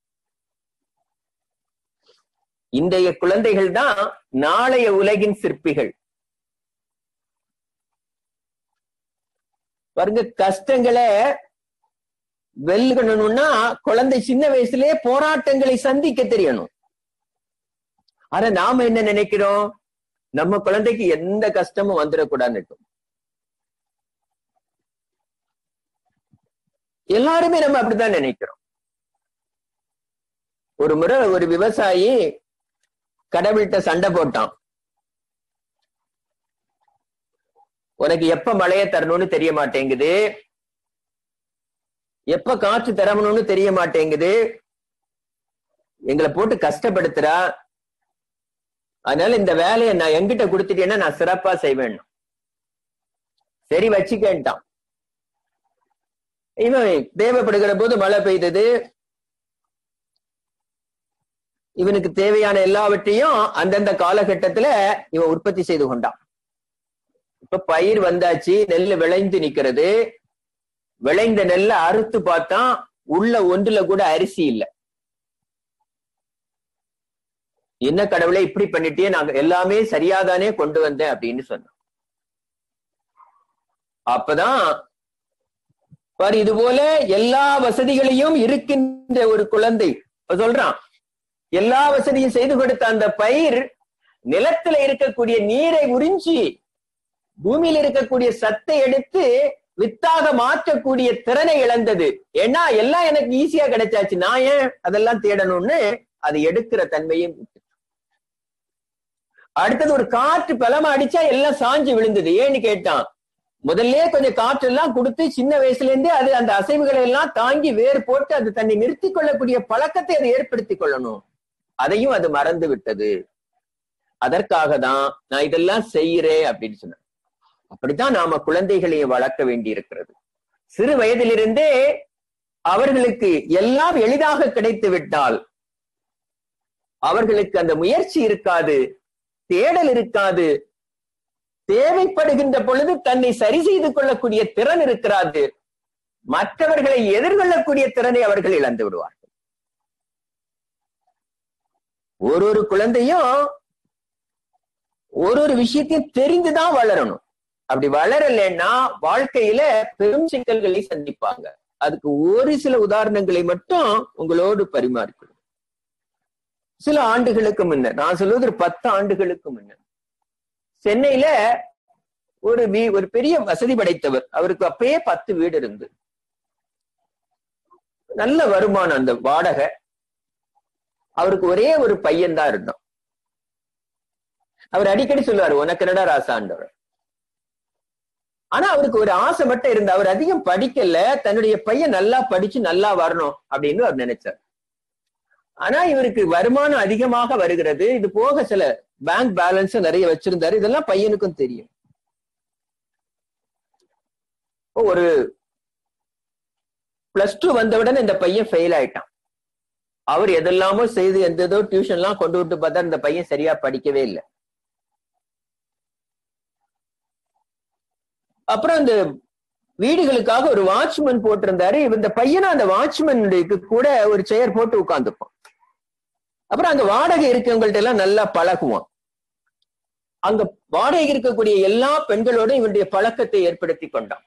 இன்றைய குழந்தைகள் தான் நாளைய உலகின் சிற்பிகள். பாருங்க, கஷ்டங்களை வெல்லணும்னா குழந்தை சின்ன வயசுலயே போராட்டங்களை சந்திக்க தெரியணும். ஆனா நாம என்ன நினைக்கிறோம், நம்ம குழந்தைக்கு எந்த கஷ்டமும் வந்துடக்கூடாதுன்னு. எல்லாருமே நம்ம அப்படித்தான் நினைக்கிறோம். ஒரு முறை ஒரு விவசாயி கடவுள்கிட்ட சண்டை போட்டான். உனக்கு எப்ப மழையை தரணும்னு தெரிய மாட்டேங்குது, எப்ப காற்று தரணும்னு தெரிய மாட்டேங்குது, எங்களை போட்டு கஷ்டப்படுத்துறா, அதனால இந்த வேலையை நான் எங்கிட்ட கொடுத்துட்டேன்னா நான் சிறப்பா செய்வேன். சரி வச்சுக்கேன்ட்டான். இவன் தேவைப்படுகிற போது மழை பெய்தது. இவனுக்கு தேவையான எல்லாவற்றையும் அந்தந்த காலகட்டத்துல இவன் உற்பத்தி செய்து கொண்டான். இப்ப பயிர் வந்தாச்சு, நெல் விளைந்து நிக்கிறது. விளைந்த நெல்லை அறுத்து பார்த்தா உள்ள ஒன்றுல கூட அரிசி இல்லை. என்ன கடவுளை இப்படி பண்ணிட்டே, நாங்க எல்லாமே சரியாதானே கொண்டு வந்தேன் அப்படின்னு சொன்னோம். அப்பதான் பாரு, இது போல எல்லா வசதிகளையும் இருக்கின்ற ஒரு குழந்தை சொல்றான், எல்லா வசதியும் செய்து கொடுத்த அந்த பயிர் நிலத்துல இருக்கக்கூடிய நீரை உறிஞ்சி பூமியில இருக்கக்கூடிய சத்தை எடுத்து வித்தாக மாற்றக்கூடிய திறனை இழந்தது. ஏன்னா எல்லாம் எனக்கு ஈஸியா கிடைச்சாச்சு, நான் ஏன் அதெல்லாம் தேடணும்னு அதை எடுக்கிற தன்மையும். அடுத்தது ஒரு காற்று பலமா அடிச்சா எல்லாம் சாஞ்சு விழுந்தது. ஏன்னு கேட்டான், முதல்ல கொஞ்சம் காற்று எல்லாம் கொடுத்து சின்ன வயசுல இருந்தே அது அந்த அசைவுகளை எல்லாம் தாங்கி வேறு போட்டு அது தன்னை நிறுத்தி கொள்ளக்கூடிய பழக்கத்தை அதை ஏற்படுத்தி கொள்ளணும். அதையும் அது மறந்து விட்டது. அதற்காக தான் நான் இதெல்லாம் செய்யறேன் அப்படின்னு சொன்னேன். அப்படித்தான் நாம குழந்தைகளையும் வளர்க்க வேண்டி இருக்கிறது. சிறு வயதிலிருந்தே அவர்களுக்கு எல்லாம் எளிதாக கிடைத்து விட்டால் அவர்களுக்கு அந்த முயற்சி இருக்காது, தேடல் இருக்காது, தேவைப்படுகின்ற பொழுது தன்னை சரி செய்து கொள்ளக்கூடிய திறன் இருக்கிறாது, மற்றவர்களை எதிர்கொள்ளக்கூடிய திறனை அவர்கள் இழந்து விடுவார்கள். ஒரு ஒரு குழந்தையும் ஒரு ஒரு விஷயத்தையும் தெரிந்துதான் வளரணும். அப்படி வளரலைன்னா வாழ்க்கையில பெரும் சிக்கல்களை சந்திப்பாங்க. அதுக்கு ஒரு சில உதாரணங்களை மட்டும் உங்களோடு பரிமாறிக்கொள்ளும். சில ஆண்டுகளுக்கு முன்னர், நான் சொல்வது ஒரு பத்து ஆண்டுகளுக்கு முன்னர், சென்னையில ஒரு வீ ஒரு பெரிய வசதி படைத்தவர், அவருக்கு அப்பயே பத்து வீடு இருந்து நல்ல வருமானம், அந்த வாடகை. அவருக்கு ஒரே ஒரு பையன் தான் இருந்தான். அவர் அடிக்கடி சொல்லுவாரு, உனக்கு என்னடா ராசாண்டவர். ஆனா அவருக்கு ஒரு ஆசை மட்டும் இருந்த, அவர் அதிகம் படிக்கல, தன்னுடைய பையன் நல்லா படிச்சு நல்லா வரணும் அப்படின்னு அவர் நினைச்சார். ஆனா இவருக்கு வருமானம் அதிகமாக வருகிறது, இது போக சில பேங்க் பேலன்ஸ் நிறைய வச்சிருந்தாரு, இதெல்லாம் பையனுக்கும் தெரியும். ஒரு பிளஸ் டூ வந்தவுடன் இந்த பையன் ஃபெயில் ஆயிட்டான். அவர் எதெல்லாமோ செய்து எந்ததோ டியூஷன் எல்லாம் கொண்டு விட்டு பார்த்தா இந்த பையன் சரியா படிக்கவே இல்லை. அப்புறம் இந்த வீடுகளுக்காக ஒரு வாட்ச்மேன் போட்டிருந்தாரு. இந்த பையனை அந்த வாட்ச்மேனுக்கு கூட ஒரு சேர் போட்டு உட்கார்ந்துப்பான். அப்புறம் அங்க வாடகை இருக்கவங்கள்ட்ட எல்லாம் நல்லா பழகுவான். அங்க வாடகை இருக்கக்கூடிய எல்லா பெண்களோடும் இவனுடைய பழக்கத்தை ஏற்படுத்தி கொண்டான்.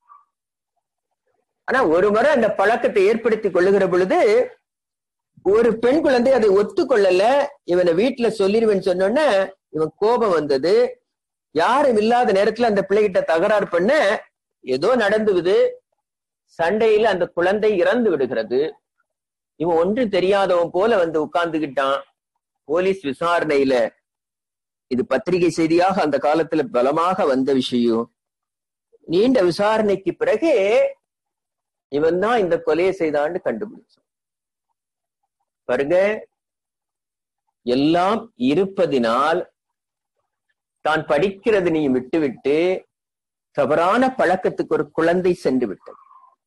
ஆனா ஒரு முறை அந்த பழக்கத்தை ஏற்படுத்தி கொள்ளுகிற பொழுது ஒரு பெண் குழந்தை அதை ஒத்துக்கொள்ளல. இவனை வீட்டுல சொல்லிடுவேன்னு சொன்னோன்னே இவன் கோபம் வந்தது. யாரும் இல்லாத நேரத்துல அந்த பிள்ளைகிட்ட தகராறு பண்ண ஏதோ நடந்துவிது. சண்டையில அந்த குழந்தை இறந்து விடுகிறது. இவன் ஒன்றும் தெரியாதவன் போல வந்து உட்கார்ந்துகிட்டான். போலீஸ் விசாரணையில, இது பத்திரிகை செய்தியாக அந்த காலத்துல பலமாக வந்த விஷயம். நீண்ட விசாரணைக்கு பிறகு இவன் தான் இந்த கொலையை செய்தான்னு கண்டுபிடிச்சான். பாருங்க, எல்லாம் இருப்பதினால் தான் படிக்கிறது நீ விட்டுவிட்டு தவறான பழக்கத்துக்கு ஒரு குழந்தை சென்று விட்டது.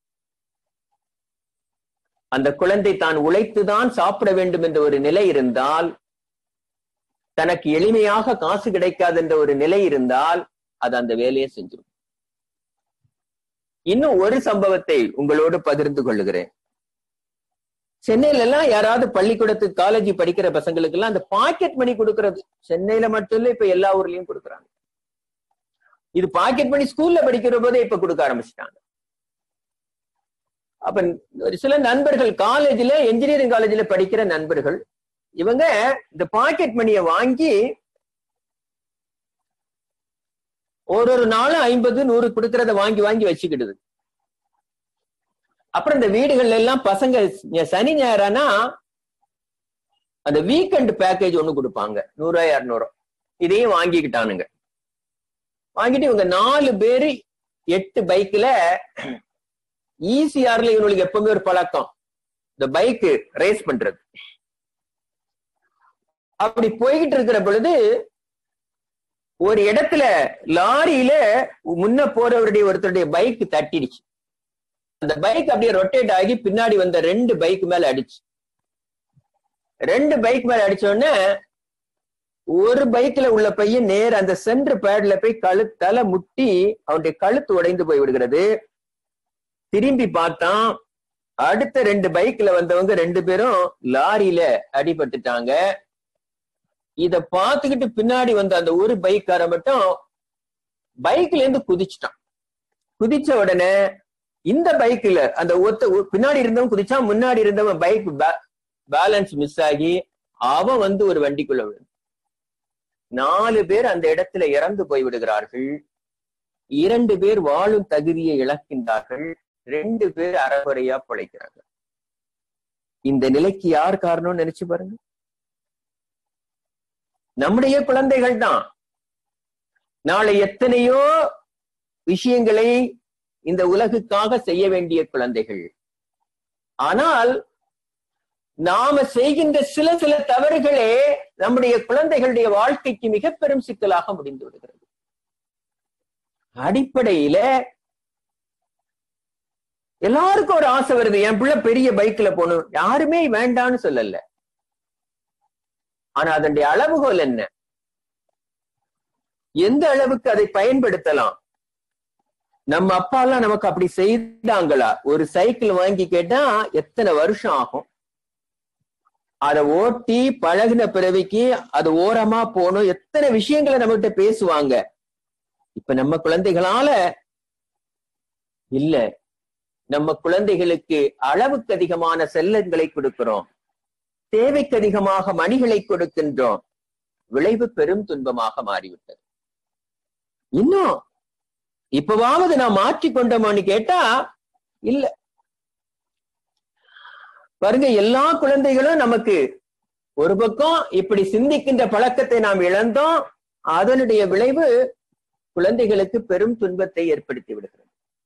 அந்த குழந்தை தான் உழைத்துதான் சாப்பிட வேண்டும் என்ற ஒரு நிலை இருந்தால், தனக்கு எளிமையாக காசு கிடைக்காது என்ற ஒரு நிலை இருந்தால் அது அந்த வேலையை செஞ்சிடும். இன்னும் ஒரு சம்பவத்தை உங்களோடு பகிர்ந்து கொள்ளுகிறேன். சென்னையில எல்லாம் யாராவது பள்ளிக்கூடத்துக்கு காலேஜ் படிக்கிற பசங்களுக்கு எல்லாம் அந்த பாக்கெட் மணி கொடுக்கறது, சென்னையில மட்டும் இல்ல, இப்ப எல்லா ஊர்லயும் கொடுக்குறாங்க. இது பாக்கெட் மணி ஸ்கூல்ல படிக்கிற போதே இப்ப கொடுக்க ஆரம்பிச்சிட்டாங்க. அப்ப ஒரு சில நண்பர்கள் காலேஜ்ல, என்ஜினியரிங் காலேஜ்ல படிக்கிற நண்பர்கள், இவங்க இந்த பாக்கெட் மணியை வாங்கி ஒரு ஒரு நாளும் ஐம்பது நூறு கொடுக்கறத வாங்கி வாங்கி வச்சுக்கிடுது. அப்புறம் இந்த வீடுகள்ல எல்லாம் பசங்க சனி ஞாயிறானா அந்த வீக்கெண்ட் பேக்கேஜ் ஒண்ணு கொடுப்பாங்க, நூறு இருநூறு. இதையும் வாங்கிக்கிட்டானுங்க. வாங்கிட்டு இவங்க நாலு பேரு எட்டு பைக்ல, ஈசிஆர்ல இவங்களுக்கு எப்பவுமே ஒரு பழக்கம், இந்த பைக்கு ரேஸ் பண்றது. அப்படி போய்கிட்டு இருக்கிற பொழுது ஒரு இடத்துல லாரியில முன்ன போறவருடைய ஒருத்தருடைய பைக் தட்டிடுச்சு. அந்த பைக் அப்படியே ரொட்டேட் ஆகி பின்னாடி வந்த ரெண்டு பைக் மேல அடிச்சு. ரெண்டு பைக் மேல அடிச்ச உடனே ஒரு பைக்ல உள்ள பையன் நேர அந்த சென்டர் பேட்ல போய் கழு தலை முட்டி அவனுடைய கழுத்து உடைந்து போய் விடுகிறது. திரும்பி பார்த்தான், அடுத்த ரெண்டு பைக்ல வந்தவங்க ரெண்டு பேரும் லாரியில அடிபட்டுட்டாங்க. இத பார்த்துக்கிட்டு பின்னாடி வந்த அந்த ஒரு பைக்கார மட்டும் பைக்ல இருந்து குதிச்சுட்டான். குதிச்ச உடனே இந்த பைக்ல அந்த ஒத்த பின்னாடி இருந்தவன் குதிச்சான், முன்னாடி இருந்தவன் பைக் பேலன்ஸ் மிஸ் ஆகி அவன் வந்து ஒரு வண்டிக்குள்ள விழுந்து நாலு பேர் அந்த இடத்துல இறந்து போய் விடுகிறார்கள். இரண்டு பேர் வாழும் தகுதியை இழக்கின்றார்கள். ரெண்டு பேர் அறகுறையா பிழைக்கிறார்கள். இந்த நிலைக்கு யார் காரணம்னு நினைச்சு பாருங்க. நம்முடைய குழந்தைகள் தான். நாளை எத்தனையோ விஷயங்களை இந்த உலகுக்காக செய்ய வேண்டிய குழந்தைகள். ஆனால் நாம செய்கின்ற சில சில தவறுகளே நம்முடைய குழந்தைகளுடைய வாழ்க்கைக்கு மிக பெரும் சிக்கலாக முடிந்து விடுகிறது. அடிப்படையில எல்லாருக்கும் ஒரு ஆசை வருது, என் பிள்ளை பெரிய பைக்ல போகணும். யாருமே வேண்டான்னு சொல்லல. ஆனா அதனுடைய அளவுகோல் என்ன? எந்த அளவுக்கு அதை பயன்படுத்தலாம்? நம்ம அப்பா எல்லாம் நமக்கு அப்படி செய்தாங்களா? ஒரு சைக்கிள் வாங்கி கேட்டா எத்தனை வருஷம் ஆகும்? அதை ஓட்டி பழகின பிறவிக்கு அது ஓரமா போகணும், எத்தனை விஷயங்களை நம்மகிட்ட பேசுவாங்க. இப்ப நம்ம குழந்தைகளால இல்ல, நம்ம குழந்தைகளுக்கு அளவுக்கு அதிகமான செல்லங்களை கொடுக்கிறோம், தேவைக்கு அதிகமாக மணிகளை கொடுக்கின்றோம். விளைவு பெரும் துன்பமாக மாறிவிட்டது. இன்னும் இப்பவாவது நான் மாற்றிக்கொண்டோமான்னு கேட்டா இல்ல. பாருங்க, எல்லா குழந்தைகளும் நமக்கு ஒரு பக்கம் இப்படி சிந்திக்கின்ற பழக்கத்தை நாம் இழந்தோம். அதனுடைய விளைவு குழந்தைகளுக்கு பெரும் துன்பத்தை ஏற்படுத்தி விடுகிறது.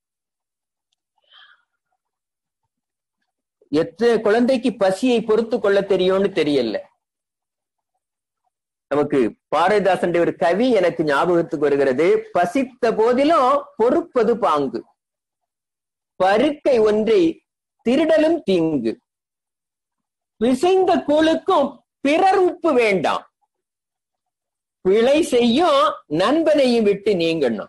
எத்தனை குழந்தைக்கு பசியை பொறுத்து கொள்ள தெரியும்னு தெரியல. நமக்கு பாரதிதாசன் ஒரு கவி எனக்கு ஞாபகத்துக்கு வருகிறது. பசித்த போதிலும் பொறுப்பது பாங்கு, பருக்கை ஒன்றை திருடலும் தீங்கு, பிசைந்த கூழுக்கும் பிறர் உப்பு வேண்டாம், பிழை செய்யும் நண்பனையும் விட்டு நீங்கணும்.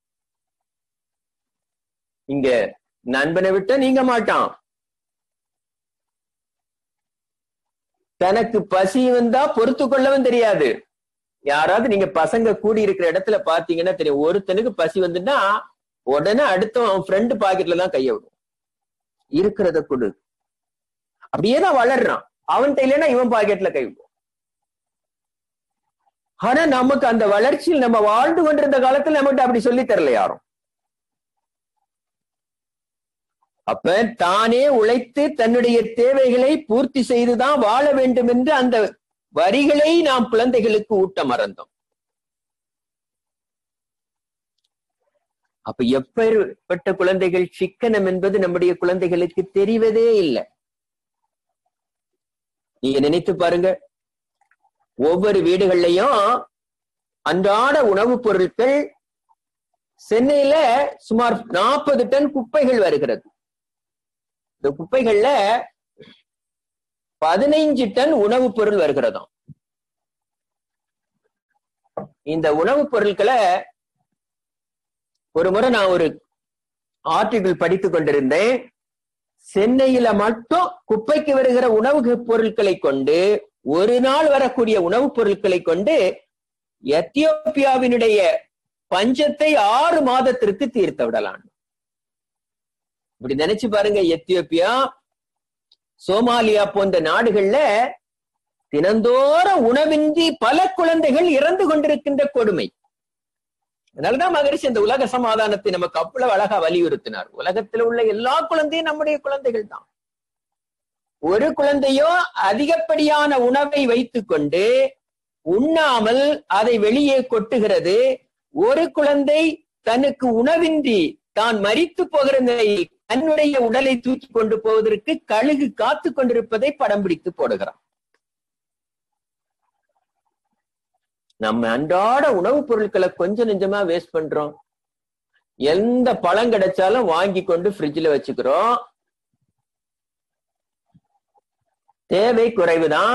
இங்க நண்பனை விட்டு நீங்க மாட்டான். தனக்கு பசி வந்தா பொறுத்து கொள்ளவும் தெரியாது. யாராவது நீங்க பசங்க கூடி இருக்கிற இடத்துல பாத்தீங்கன்னா தெரியும், ஒருத்தனுக்கு பசி வந்துன்னா உடனே அடுத்த அவன் ஃப்ரெண்டு பாக்கெட்ல தான் கைய விடும். இருக்கிறத கொடு, அப்படியேதான் வளர்றான். அவன்கிட்ட இல்லைன்னா இவன் பாக்கெட்ல கை விடும். ஆனா நமக்கு அந்த வளர்ச்சியில் நம்ம வாழ்ந்து கொண்டிருந்த காலத்துல நம்மகிட்ட அப்படி சொல்லி தரல யாரும். அப்ப தானே உழைத்து தன்னுடைய தேவைகளை பூர்த்தி செய்துதான் வாழ வேண்டும் என்று அந்த வரிகளை நாம் குழந்தைகளுக்கு ஊட்ட மறந்தோம். அப்ப எப்பேற்பட்ட குழந்தைகள் சிக்கனம் என்பது நம்முடைய குழந்தைகளுக்கு தெரிவதே இல்லை. நீங்க நினைத்து பாருங்க, ஒவ்வொரு வீடுகள்லயும் அன்றாட உணவுப் பொருட்கள், சென்னையில சுமார் நாற்பது டன் குப்பைகள் வருகிறது. இந்த குப்பைகள்ல பதினைஞ்சு டன் உணவுப் பொருள் வருகிறதாம். இந்த உணவுப் பொருட்களை ஒரு முறை நான் ஒரு ஆர்டிகிள் படித்துக் கொண்டிருந்தேன். சென்னையில மட்டும் குப்பைக்கு வருகிற உணவு பொருட்களை கொண்டு, ஒரு நாள் வரக்கூடிய உணவுப் பொருட்களை கொண்டு எத்தியோப்பியாவினுடைய பஞ்சத்தை ஆறு மாதத்திற்கு தீர்த்து விடலாம். இப்படி நினைச்சு பாருங்க, எத்தியோப்பியா, சோமாலியா போன்ற நாடுகள்ல தினந்தோறும் உணவின்றி பல குழந்தைகள் இறந்து கொண்டிருக்கின்ற கொடுமை. அதனாலதான் மகரிஷி இந்த உலக சமாதானத்தை நமக்கு அவ்வளவு அழகா வலியுறுத்தினார். உலகத்தில் உள்ள எல்லா குழந்தையும் நம்முடைய குழந்தைகள் தான். ஒரு குழந்தையோ அதிகப்படியான உணவை வைத்துக் கொண்டு உண்ணாமல் அதை வெளியே கொட்டுகிறது. ஒரு குழந்தை தனக்கு உணவின்றி தான் மரித்து போகிற நிலையில் தன்னுடைய உடலை தூக்கி கொண்டு போவதற்கு கழுகு காத்து கொண்டிருப்பதை படம் பிடித்து போடுகிறான். நம்ம அன்றாட உணவுப் பொருட்களை கொஞ்சம் நெஞ்சமா வேஸ்ட் பண்றோம். எந்த பழம் கிடைச்சாலும் வாங்கி கொண்டு ஃப்ரிட்ஜ்ல வச்சுக்கிறோம். தேவை குறைவுதான்.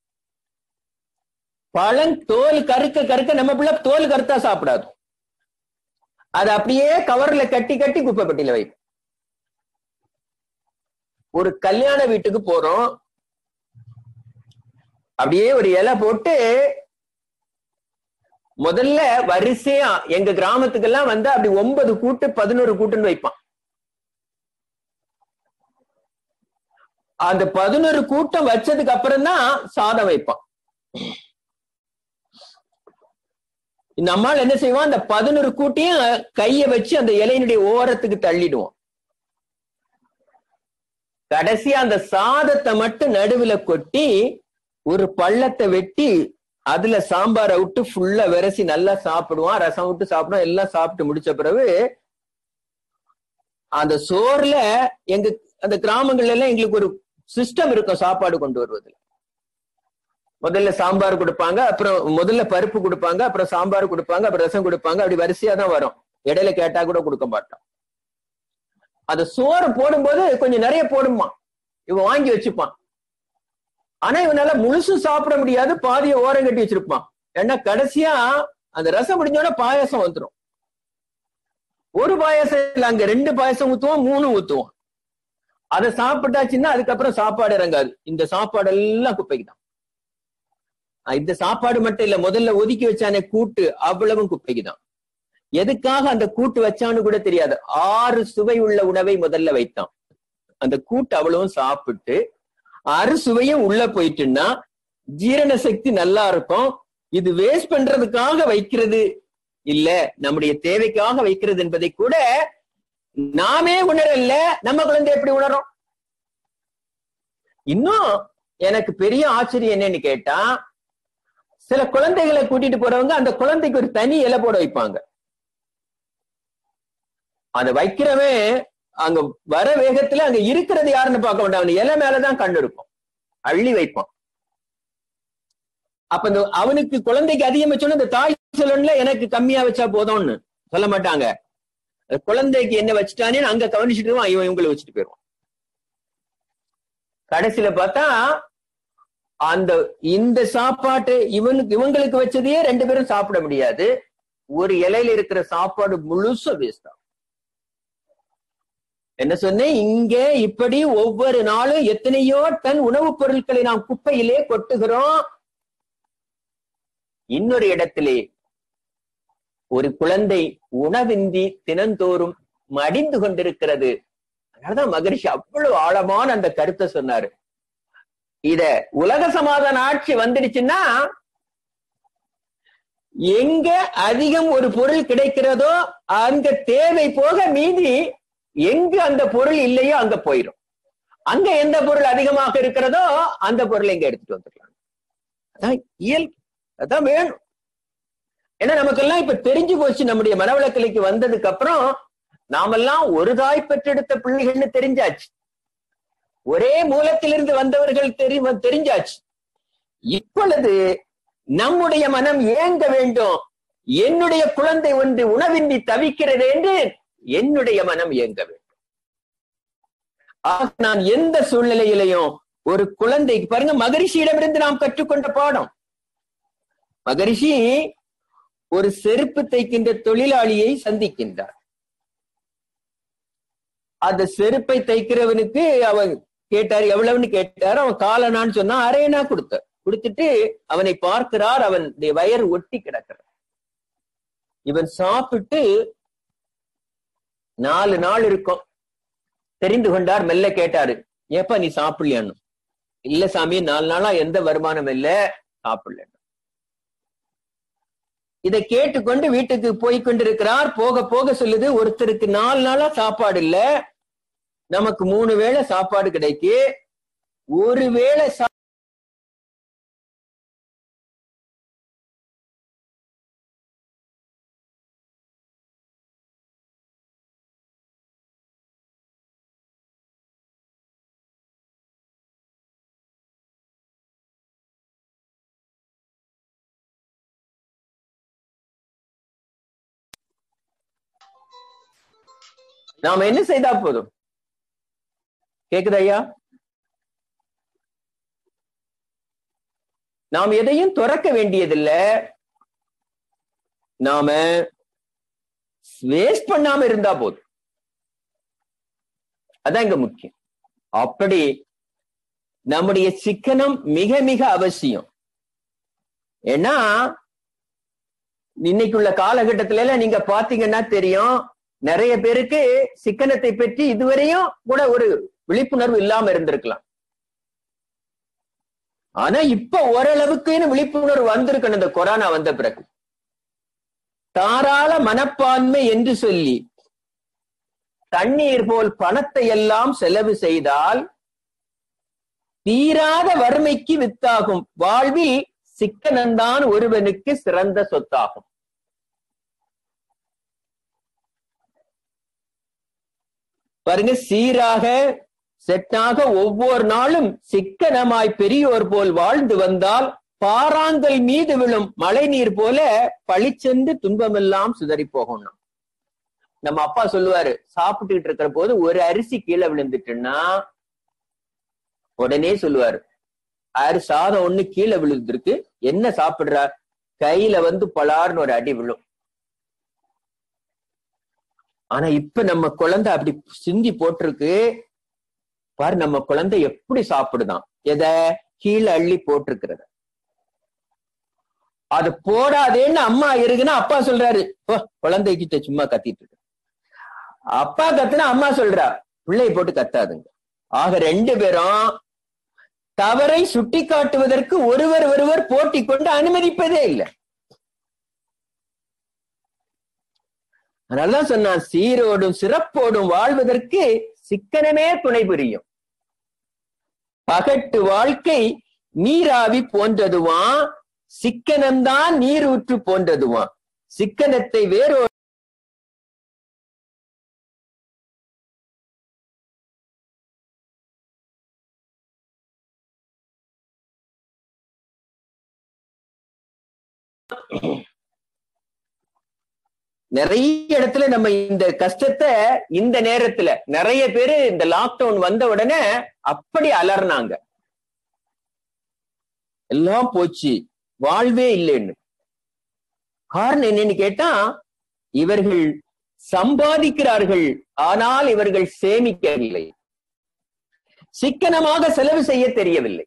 பழம் தோல் கருக்க கருக்க நம்ம பிள்ளை தோல் கருத்தா சாப்பிடாது. அது அப்படியே கவர்ல கட்டி கட்டி குப்பை பெட்டியில வைப்போம். ஒரு கல்யாண வீட்டுக்கு போறோம், அப்படியே ஒரு இலை போட்டு முதல்ல வரிசையா எங்க கிராமத்துக்கெல்லாம் வந்து அப்படி ஒன்பது கூட்டு பதினோரு கூட்டுன்னு வைப்பான். அந்த பதினோரு கூட்டம் வச்சதுக்கு அப்புறம் தான் சாதம் வைப்பான். இந்த அம்மாள் என்ன செய்வான், அந்த பதினோரு கூட்டையும் கைய வச்சு அந்த இலையினுடைய ஓரத்துக்கு தள்ளிடுவோம். கடைசியா அந்த சாதத்தை மட்டும் நடுவுல கொட்டி ஒரு பள்ளத்தை வெட்டி அதுல சாம்பாரை விட்டு ஃபுல்லா விரசி நல்லா சாப்பிடுவான். ரசம் விட்டு சாப்பிடுவான். எல்லாம் சாப்பிட்டு முடிச்ச பிறகு அந்த சோறுல எங்க அந்த கிராமங்கள்ல எல்லாம் எங்களுக்கு ஒரு சிஸ்டம் இருக்கும் சாப்பாடு கொண்டு வருவதில். முதல்ல சாம்பார் கொடுப்பாங்க, அப்புறம் முதல்ல பருப்பு கொடுப்பாங்க, அப்புறம் சாம்பார் கொடுப்பாங்க, அப்புறம் ரசம் கொடுப்பாங்க. அப்படி வரிசையா தான் வரும். இடையில கேட்டா கூட கொடுக்க மாட்டோம். அந்த சோறு போடும்போது கொஞ்சம் நிறைய போடுமா, இவன் வாங்கி வச்சுப்பான். ஆனா இவனால முழுசு சாப்பிட முடியாது, பாதிய ஓரம் கட்டி வச்சிருப்பான். ஏன்னா கடைசியா அந்த ரசம் முடிஞ்சோட பாயாசம் வந்துடும். ஒரு பாயாசம் இல்ல, அங்க ரெண்டு பாயாசம் ஊத்துவோம், மூணு ஊத்துவோம். அதை சாப்பிட்டாச்சுன்னா அதுக்கப்புறம் சாப்பாடு இறங்காது. இந்த சாப்பாடு எல்லாம் குப்பைக்கு தான். இந்த சாப்பாடு மட்டும் இல்ல, முதல்ல ஒதுக்கி வச்சானே கூட்டு, அவ்வளவும் குப்பைக்கு தான். எதுக்காக அந்த கூட்டு வச்சான்னு கூட தெரியாது. ஆறு சுவை உள்ள உணவை முதல்ல வைத்தான். அந்த கூட்டு அவ்வளவும் சாப்பிட்டு அறு சுவையும் உள்ள போயிட்டுன்னா ஜீரண சக்தி நல்லா இருக்கும். இது வேஸ்ட் பண்றதுக்காக வைக்கிறது இல்ல, நம்முடைய தேவைக்காக வைக்கிறது என்பதை கூட நாமே உணரல. நம்ம குழந்தை எப்படி உணரும்? இன்னும் எனக்கு பெரிய ஆச்சரியம் என்னன்னு கேட்டா, சில குழந்தைகளை கூட்டிட்டு போறவங்க அந்த குழந்தைக்கு ஒரு தனி இலை போட வைப்பாங்க. அந்த வைக்கிறவன் அங்க வர வேகத்துல அங்க இருக்கிறது யாருன்னு பார்க்க மாட்டான், அவன் இலை மேலதான் கண்ணு இருக்கும், அள்ளி வைப்பான். அப்ப இந்த அவனுக்கு குழந்தைக்கு அதிகம் வச்சோன்னு இந்த தாய் சொல்லணும்ல எனக்கு கம்மியா வச்சா போதும்னு சொல்ல மாட்டாங்க. குழந்தைக்கு என்ன வச்சுட்டானே அங்க கவனிச்சுட்டு இவன் இவங்களை வச்சுட்டு போயிடுவான். கடைசியில பார்த்தா அந்த இந்த சாப்பாட்டு இவனுக்கு இவங்களுக்கு வச்சதையே ரெண்டு பேரும் சாப்பிட முடியாது. ஒரு இலையில இருக்கிற சாப்பாடு முழுசா வேஸ்ட் ஆகும். என்ன சொன்னேன், இங்க இப்படி ஒவ்வொரு நாளும் எத்தனையோ டன் உணவுப் பொருட்களை நாம் குப்பையிலே கொட்டுகிறோம். இன்னொரு இடத்திலே ஒரு குழந்தை உணவின்றி தினந்தோறும் மடிந்து கொண்டிருக்கிறது. அதனாலதான் மகரிஷி அவ்வளவு ஆழமான அந்த கருத்தை சொன்னாரு. இத உலக சமாதான ஆட்சி வந்துடுச்சுன்னா எங்க அதிகம் ஒரு பொருள் கிடைக்கிறதோ அங்க தேவை போக மீதி எங்க அந்த பொருள் இல்லையோ அங்க போயிடும். அங்க எந்த பொருள் அதிகமாக இருக்கிறதோ அந்த பொருள் எங்க எடுத்துட்டு வந்துடலாம். அதான் இயல்பு, அதான் வேணும். ஏன்னா நமக்கெல்லாம் இப்ப தெரிஞ்சு போச்சு. நம்முடைய மனவளக்கலைக்கு வந்ததுக்கு அப்புறம் நாமெல்லாம் ஒரு தாய் பெற்றெடுத்த பிள்ளைகள்னு தெரிஞ்சாச்சு. ஒரே மூலத்திலிருந்து வந்தவர்கள் தெரி தெரிஞ்சாச்சு. இப்பொழுது நம்முடைய மனம் ஏங்க வேண்டும். என்னுடைய குழந்தை ஒன்று உணவின்றி தவிக்கிறது என்று என்னுடைய மனம் ஏங்க வேண்டும். ஆக நான் எந்த சூழ்நிலையிலையும் ஒரு குழந்தைக்கு பாருங்க, மகரிஷியிடமிருந்து நாம் கற்றுக்கொண்ட பாடம். மகரிஷி ஒரு செருப்பு தைக்கின்ற தொழிலாளியை சந்திக்கின்றார். அந்த செருப்பை தைக்கிறவனுக்கு அவன் கேட்டார், எவ்வளவுன்னு கேட்டார். அவன் காலனான்னு சொன்னா அரையனா கொடுத்த கொடுத்துட்டு அவனை பார்க்கிறார். அவன் வயர் ஒட்டி கிடக்கிறார். இவன் சாப்பிட்டு நாலு நாள் இருக்கும். தெரிந்து கொண்டார். மெல்ல கேட்டாரு, ஏப்பா நீ சாப்பிடலையான்னு. இல்ல சாமி, நாலு நாளா எந்த வருமானம் இல்ல, சாப்பிடல. இதை கேட்டுக்கொண்டு வீட்டுக்கு போய் கொண்டிருக்கிறார். போக போக சொல்லுது, ஒருத்தருக்கு நாலு நாளா சாப்பாடு இல்ல, நமக்கு மூணு வேளை சாப்பாடு கிடைக்கு. ஒரு வேளை நாம என்ன செய்தா போதும்? கேக்குது ஐயா? நாம் எதையும் துறக்க வேண்டியதில்லை. நாம வேஸ்ட் பண்ணாம இருந்தா போதும். அதான் இங்க முக்கியம். அப்படி நம்முடைய சிக்கனம் மிக மிக அவசியம். ஏன்னா இன்னைக்குள்ள காலகட்டத்தில நீங்க பாத்தீங்கன்னா தெரியும், நிறைய பேருக்கு சிக்கனத்தை பற்றி இதுவரையும் கூட ஒரு விழிப்புணர்வு இல்லாம இருந்திருக்கலாம். ஆனா இப்ப ஓரளவுக்கு விழிப்புணர்வு வந்திருக்கணும். இந்த கொரோனா வந்த பிறகு தாராள மனப்பான்மை என்று சொல்லி தண்ணீர் போல் பணத்தை எல்லாம் செலவு செய்தால் தீராத வறுமைக்கு வித்தாகும். வாழ்வில் சிக்கனம்தான் ஒருவனுக்கு சிறந்த சொத்தாகும். பாருங்க, சீராக செட்டாக ஒவ்வொரு நாளும் சிக்கனமாய் பெரியோர் போல் வாழ்ந்து வந்தால் பாறாங்கல் மீது விழும் மழை நீர் போல பழிச்சென்று துன்பமெல்லாம் சிதறி போகணும். நம்ம அப்பா சொல்லுவாரு, சாப்பிட்டுக்கிட்டு இருக்கிற போது ஒரு அரிசி கீழே விழுந்துட்டுன்னா உடனே சொல்லுவாரு, அரி சாதம் ஒண்ணு கீழே விழுந்திருக்கு, என்ன சாப்பிடுறா? கையில வந்து பலார்னு ஒரு அடி விழும். ஆனா இப்ப நம்ம குழந்தை அப்படி சிந்தி போட்டிருக்கு பாரு. நம்ம குழந்தை எப்படி சாப்பிடுதான்? எதை? கீழே அள்ளி போட்டிருக்கிறத. அது போடாதேன்னு அம்மா இருக்குன்னா அப்பா சொல்றாரு, ஓ குழந்தைகிட்ட சும்மா கத்திட்டு இருக்கு. அப்பா கத்துனா அம்மா சொல்றா, பிள்ளையை போட்டு கத்தாதுங்க. ஆக ரெண்டு பேரும் தவறை சுட்டி காட்டுவதற்கு ஒருவர் ஒருவர் போட்டி கொண்டு அனுமதிப்பதே இல்லை. அதனாலதான் சொன்னா, சீரோடும் சிறப்போடும் வாழ்வதற்கு சிக்கனமே துணை புரியும். பகட்டு வாழ்க்கை நீராவி போன்றதுவா, சிக்கனம்தான் நீரூற்று போன்றதுவா. சிக்கனத்தை வேறோ நிறைய இடத்துல நம்ம இந்த கஷ்டத்தை இந்த நேரத்துல நிறைய பேரு இந்த லாக்டவுன் வந்த உடனே அப்படி அலர்னாங்க, எல்லாம் போச்சு, வாழ்வே இல்லைன்னு. காரணம் என்னன்னு கேட்டா, இவர்கள் சம்பாதிக்கிறார்கள், ஆனால் இவர்கள் சேமிக்கவில்லை, சிக்கனமாக செலவு செய்ய தெரியவில்லை.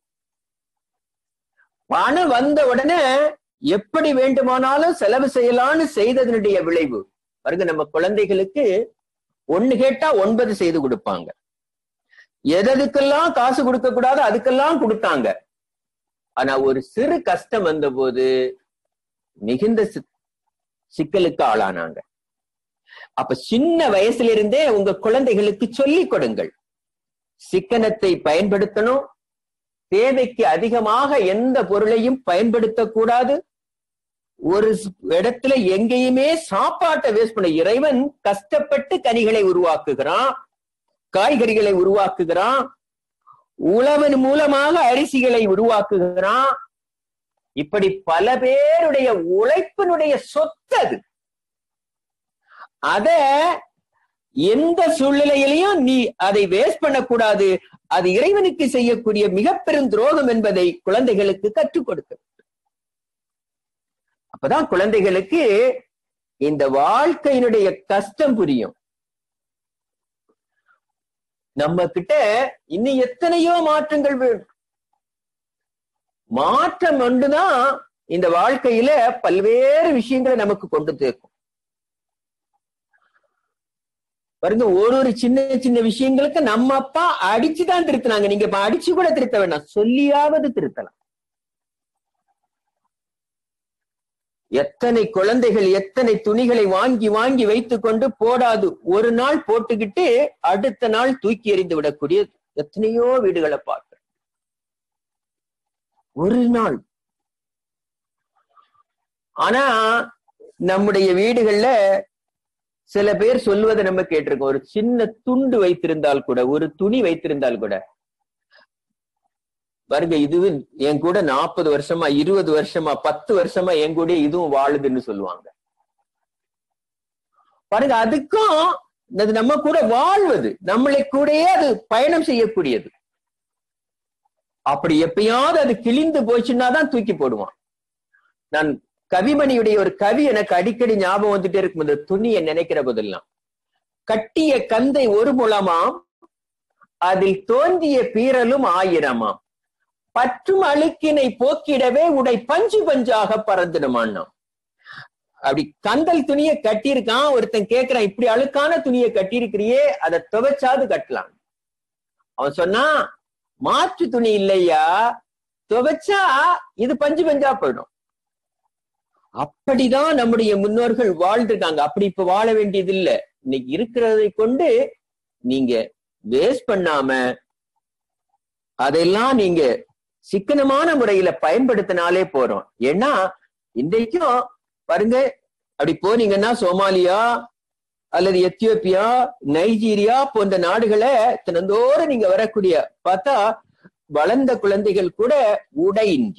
பணம் வந்த உடனே எப்படி வேண்டுமானாலும் செலவு செய்யலான்னு செய்ததனுடைய விளைவு பாருங்க. நம்ம குழந்தைகளுக்கு ஒண்ணு கேட்டா ஒன்பது செய்து கொடுப்பாங்க. எதுக்கெல்லாம் காசு கொடுக்க கூடாது அதுக்கெல்லாம் கொடுத்தாங்க. ஆனா ஒரு சிறு கஷ்டம் வந்த போது மிகுந்த சிக்கலுக்கு ஆளானாங்க. அப்ப சின்ன வயசுல இருந்தே உங்க குழந்தைகளுக்கு சொல்லிக் கொடுங்கள், சிக்கனத்தை பயன்படுத்தணும், தேவைக்கு அதிகமாக எந்த பொருளையும் பயன்படுத்தக்கூடாது. ஒரு இடத்துல எங்கேயுமே சாப்பாட்டை வேஸ்ட் பண்ண, இறைவன் கஷ்டப்பட்டு கனிகளை உருவாக்குகிறான், காய்கறிகளை உருவாக்குகிறான், உழவன் மூலமாக அரிசிகளை உருவாக்குகிறான். இப்படி பல பேருடைய உழைப்பினுடைய சொத்து அது. அத எந்த சூழ்நிலையிலையும் நீ அதை வேஸ்ட் பண்ணக்கூடாது. அது இறைவனுக்கு செய்யக்கூடிய மிக பெரும் துரோகம் என்பதை குழந்தைகளுக்கு கற்றுக் கொடுக்க. அப்பதான் குழந்தைகளுக்கு இந்த வாழ்க்கையினுடைய கஷ்டம் புரியும். நம்ம கிட்ட இன்னும் எத்தனையோ மாற்றங்கள் வேணும். மாற்றம் ஒன்றுதான் இந்த வாழ்க்கையில பல்வேறு விஷயங்களை நமக்கு கொண்டு சேர்க்கும். பாருங்க, ஒரு ஒரு சின்ன சின்ன விஷயங்களுக்கு நம்ம அப்பா அடிச்சுதான் திருத்தினாங்க. நீங்க இப்ப அடிச்சு கூட திருத்த வேண்டாம், சொல்லியாவது திருத்தலாம். எத்தனை குழந்தைகள் எத்தனை துணிகளை வாங்கி வாங்கி வைத்துக் கொண்டு போடாது ஒரு நாள் போட்டுக்கிட்டு அடுத்த நாள் தூக்கி எறிந்து விடக்கூடிய எத்தனையோ வீடுகளை பார்க்க. ஒரு நாள். ஆனா நம்முடைய வீடுகள்ல சில பேர் சொல்லுவதை நம்ம கேட்டிருக்கோம், ஒரு சின்ன துண்டு வைத்திருந்தால் கூட, ஒரு துணி வைத்திருந்தால் கூட, பாருங்க இதுவும் என் கூட நாற்பது வருஷமா இருபது வருஷமா பத்து வருஷமா என் கூட இதுவும் வாழுதுன்னு சொல்லுவாங்க. பாருங்க, அதுக்கும் நம்ம கூட வாழ்வது, நம்மளை கூடயே அது பயணம் செய்யக்கூடியது. அப்படி எப்பயாவது அது கிழிந்து போச்சுன்னா தான் தூக்கி போடுவான். நான் கவிமணியுடைய ஒரு கவி எனக்கு அடிக்கடி ஞாபகம் வந்துட்டே இருக்கும். இந்த துணியை நினைக்கிற போதெல்லாம், கட்டிய கந்தை ஒரு முழமாம், அதில் தோன்றிய பீரலும் ஆயிரமாம், பற்றும் அழுக்கினை போக்கிடவே உடை பஞ்சு பஞ்சாக பறந்துடுமான்னாம். அப்படி கந்தல் துணியை கட்டியிருக்கான். ஒருத்தன் கேட்கிறான், இப்படி அழுக்கான துணியை கட்டியிருக்கிறியே, அதை துவைச்சாது கட்டலாம். அவன் சொன்னா, மாற்று துணி இல்லையா, துவைச்சா இது பஞ்சு பஞ்சா போயிடும். அப்படிதான் நம்முடைய முன்னோர்கள் வாழ்ந்திருக்காங்க. அப்படி இப்ப வாழ வேண்டியது இல்லை. இன்னைக்கு இருக்கிறதை கொண்டு நீங்க வேஸ்ட் பண்ணாம அதெல்லாம் நீங்க சிக்கனமான முறையில பயன்படுத்தினாலே போறோம். ஏன்னா இன்றைக்கும் பாருங்க, அப்படி போனீங்கன்னா சோமாலியா அல்லது எத்தியோப்பியா, நைஜீரியா போன்ற நாடுகளை தினந்தோறும் நீங்க வரக்கூடிய பார்த்தா வளர்ந்த குழந்தைகள் கூட உடையின்றி,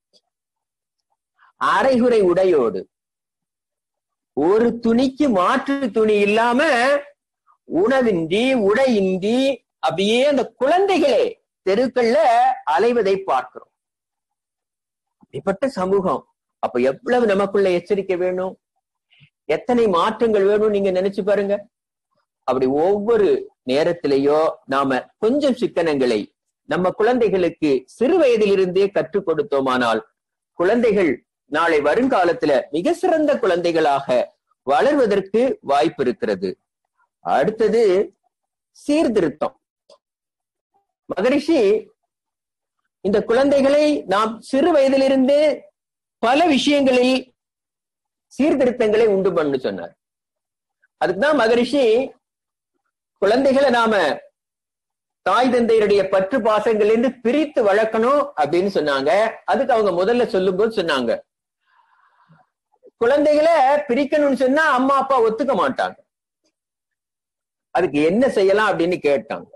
அரைகுறை உடையோடு, ஒரு துணிக்கு மாற்று துணி இல்லாம, உணவின்றி உடையின்றி அப்படியே அந்த குழந்தைகளே தெருக்கள்ல அலைவதை பார்க்கிறோம். அப்படிப்பட்ட சமூகம். அப்ப எவ்வளவு நமக்குள்ள எச்சரிக்கை வேணும், எத்தனை மாற்றங்கள் வேணும் நீங்க நினைச்சு பாருங்க. அப்படி ஒவ்வொரு நேரத்திலேயோ நாம கொஞ்சம் சிக்கனங்களை நம்ம குழந்தைகளுக்கு சிறு வயதிலிருந்தே கற்றுக் கொடுத்தோமானால், குழந்தைகள் நாளை வருங்காலத்துல மிக சிறந்த குழந்தைகளாக வளர்வதற்கு வாய்ப்பு இருக்கிறது. அடுத்தது சீர்திருத்தம். மகரிஷி இந்த குழந்தைகளை நாம் சிறு வயதிலிருந்தே பல விஷயங்களில் சீர்திருத்தங்களை உண்டு பண்ணு சொன்னார். அதுக்குதான் மகரிஷி குழந்தைகளை நாம தாய் தந்தையருடைய பற்று பாசங்களிலிருந்து பிரித்து வளர்க்கணும் அப்படின்னு சொன்னாங்க. அதுக்கு அவங்க முதல்ல சொல்லும் போது சொன்னாங்க, குழந்தைகளை பிரிக்கணும்னு சொன்னா அம்மா அப்பா ஒத்துக்க மாட்டாங்க, அதுக்கு என்ன செய்யலாம் அப்படின்னு கேட்டாங்க.